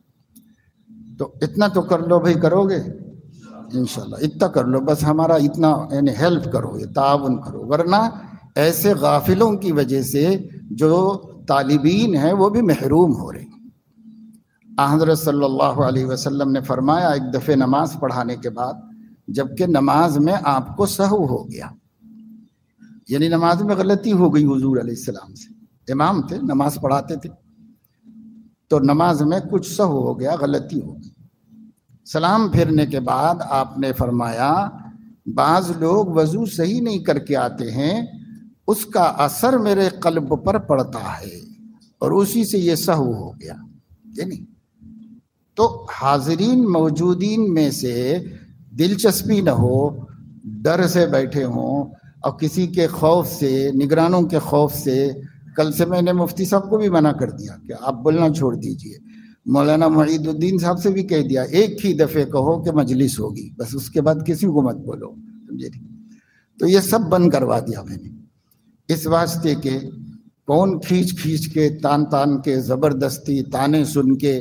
تو اتنا تو کر لو بھائی، کرو گے انشاءاللہ، اتنا کر لو بس، ہمارا اتنا یعنی ہیلپ کرو، یہ تعاون کرو، ورنہ ایسے غافلوں کی وجہ سے جو طالبین ہیں وہ بھی محروم ہو رہے ہیں۔ حضرت صلی اللہ علیہ وسلم نے فرمایا ایک دفعہ نماز پڑھانے کے بعد، جبکہ نماز میں آپ کو سہو ہو گیا، یعنی نماز میں غلطی ہو گئی حضور علیہ السلام سے، امام تھے نماز پڑھاتے تھے، تو نماز میں کچھ سہو ہو گیا، غلطی ہو گئی۔ سلام پھرنے کے بعد آپ نے فرمایا بعض لوگ وضو صحیح نہیں کر کے آتے ہیں، اس کا اثر میرے قلب پر پڑتا ہے اور اسی سے یہ سہو ہو گیا، یعنی تو حاضرین موجودین میں سے دلچسپی نہ ہو، ڈر سے بیٹھے ہوں، اور کسی کے خوف سے، نگرانوں کے خوف سے، کل سے میں نے مفتی صاحب کو بھی منع کر دیا کہ آپ بولنا چھوڑ دیجئے، مولانا معید الدین صاحب سے بھی کہہ دیا ایک ہی دفعے کہو کہ مجلس ہوگی، بس اس کے بعد کسی کو مت بولو، سمجھے؟ تو یہ سب بند کروا دیا میں نے، اس واسطے کہ کون کھینچ کھینچ کے، تان تان کے، زبردستی تانے سن کے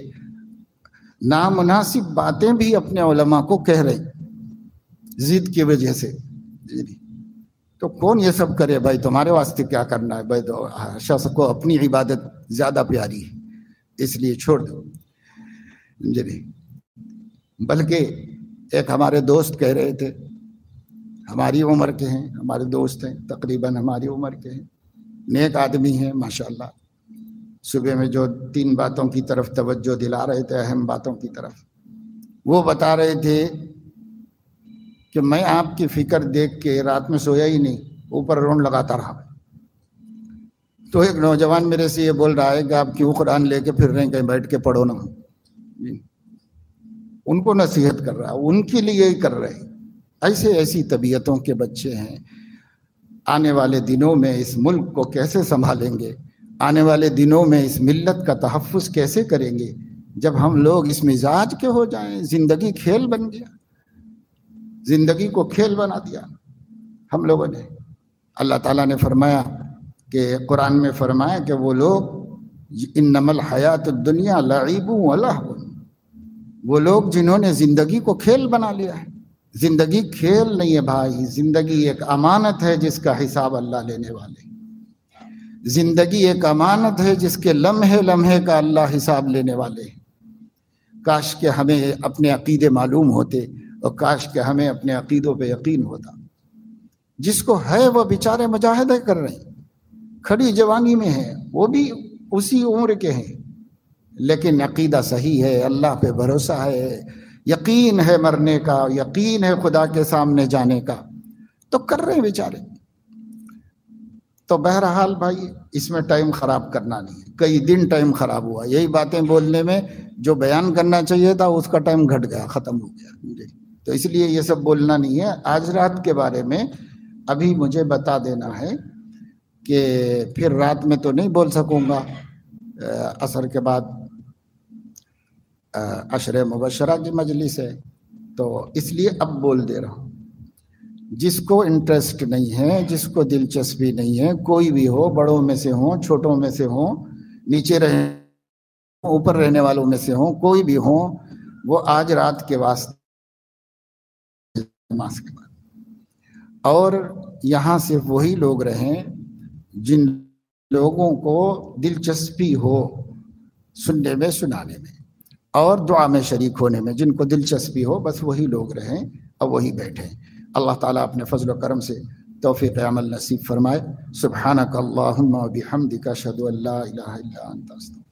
نامناسب باتیں بھی اپنے علماء کو کہہ رہے ضد کی وجہ سے، تو کون یہ سب کرے بھائی؟ تمہارے واسطے کیا کرنا ہے بھائی؟ تو شخص کو اپنی عبادت زیادہ پیاری ہے، اس لیے چھوڑ دو جی۔ بلکہ ایک ہمارے دوست کہہ رہے تھے، ہماری عمر کے ہیں، ہمارے دوست ہیں، تقریباً ہماری عمر کے ہیں، نیک آدمی ہیں ماشاءاللہ، صبح میں جو 3 باتوں کی طرف توجہ دلا رہے تھے، اہم باتوں کی طرف، وہ بتا رہے تھے کہ میں آپ کی فکر دیکھ کے رات میں سویا ہی نہیں، اوپر رون لگاتا رہا۔ تو ایک نوجوان میرے سے یہ بول رہا ہے کہ آپ کیوں قرآن لے کے پھر رہے ہیں، کہیں بیٹھ کے پڑھو نا، ان کو نصیحت کر رہا، ان کے لیے ہی کر رہے۔ ایسی طبیعتوں کے بچے ہیں، آنے والے دنوں میں اس ملک کو کیسے سنبھالیں گے، آنے والے دنوں میں اس ملت کا تحفظ کیسے کریں گے جب ہم لوگ اس مزاج کے ہو جائیں؟ زندگی کھیل بن گیا، زندگی کو کھیل بنا دیا۔ ہم لوگوں نے. اللہ تعالیٰ نے فرمایا کہ قرآن میں فرمایا کہ وہ لوگ انما الحیات الدنیا لعب و لہو، وہ لوگ جنہوں نے زندگی کو کھیل بنا لیا ہے. زندگی کھیل نہیں ہے بھائی، زندگی ایک امانت ہے جس کا حساب اللہ لینے والے. زندگی ایک امانت ہے جس کے لمحے لمحے کا اللہ حساب لینے والے. کاش کہ ہمیں اپنے عقیدے معلوم ہوتے اور کاش کہ ہمیں اپنے عقیدوں پہ یقین ہوتا. جس کو ہے وہ بیچارے مجاہدے کر رہے ہیں، کھڑی جوانی میں ہیں، وہ بھی اسی عمر کے ہیں، لیکن عقیدہ صحیح ہے، اللہ پہ بھروسہ ہے، یقین ہے مرنے کا، یقین ہے خدا کے سامنے جانے کا، تو کر رہے ہیں بیچارے. تو بہرحال بھائی اس میں ٹائم خراب کرنا نہیں ہے. کئی دن ٹائم خراب ہوا یہی باتیں بولنے میں، جو بیان کرنا چاہیے تھا اس کا ٹائم گھٹ گیا، ختم ہو گیا. تو اس لیے یہ سب بولنا نہیں ہے. آج رات کے بارے میں ابھی مجھے بتا دینا ہے کہ پھر رات میں تو نہیں بول سکوں گا، عصر کے بعد عشر مبشرہ کی مجلس ہے، تو اس لیے اب بول دے رہا ہوں. جس کو انٹرسٹ نہیں ہے، جس کو دلچسپی نہیں ہے، کوئی بھی ہو، بڑوں میں سے ہوں، چھوٹوں میں سے ہوں، نیچے رہنے اوپر رہنے والوں میں سے ہوں، کوئی بھی ہوں، وہ آج رات کے واسطے نماز کے بعد. اور یہاں صرف وہی لوگ رہیں جن لوگوں کو دلچسپی ہو سننے میں، سنانے میں اور دعا میں شریک ہونے میں. جن کو دلچسپی ہو بس وہی لوگ رہیں اور وہی بیٹھیں. اللہ تعالیٰ اپنے فضل و کرم سے توفیق عمل نصیب فرمائے. سبحانک اللہم و بحمدک اشہد ان لا الہ الا انت.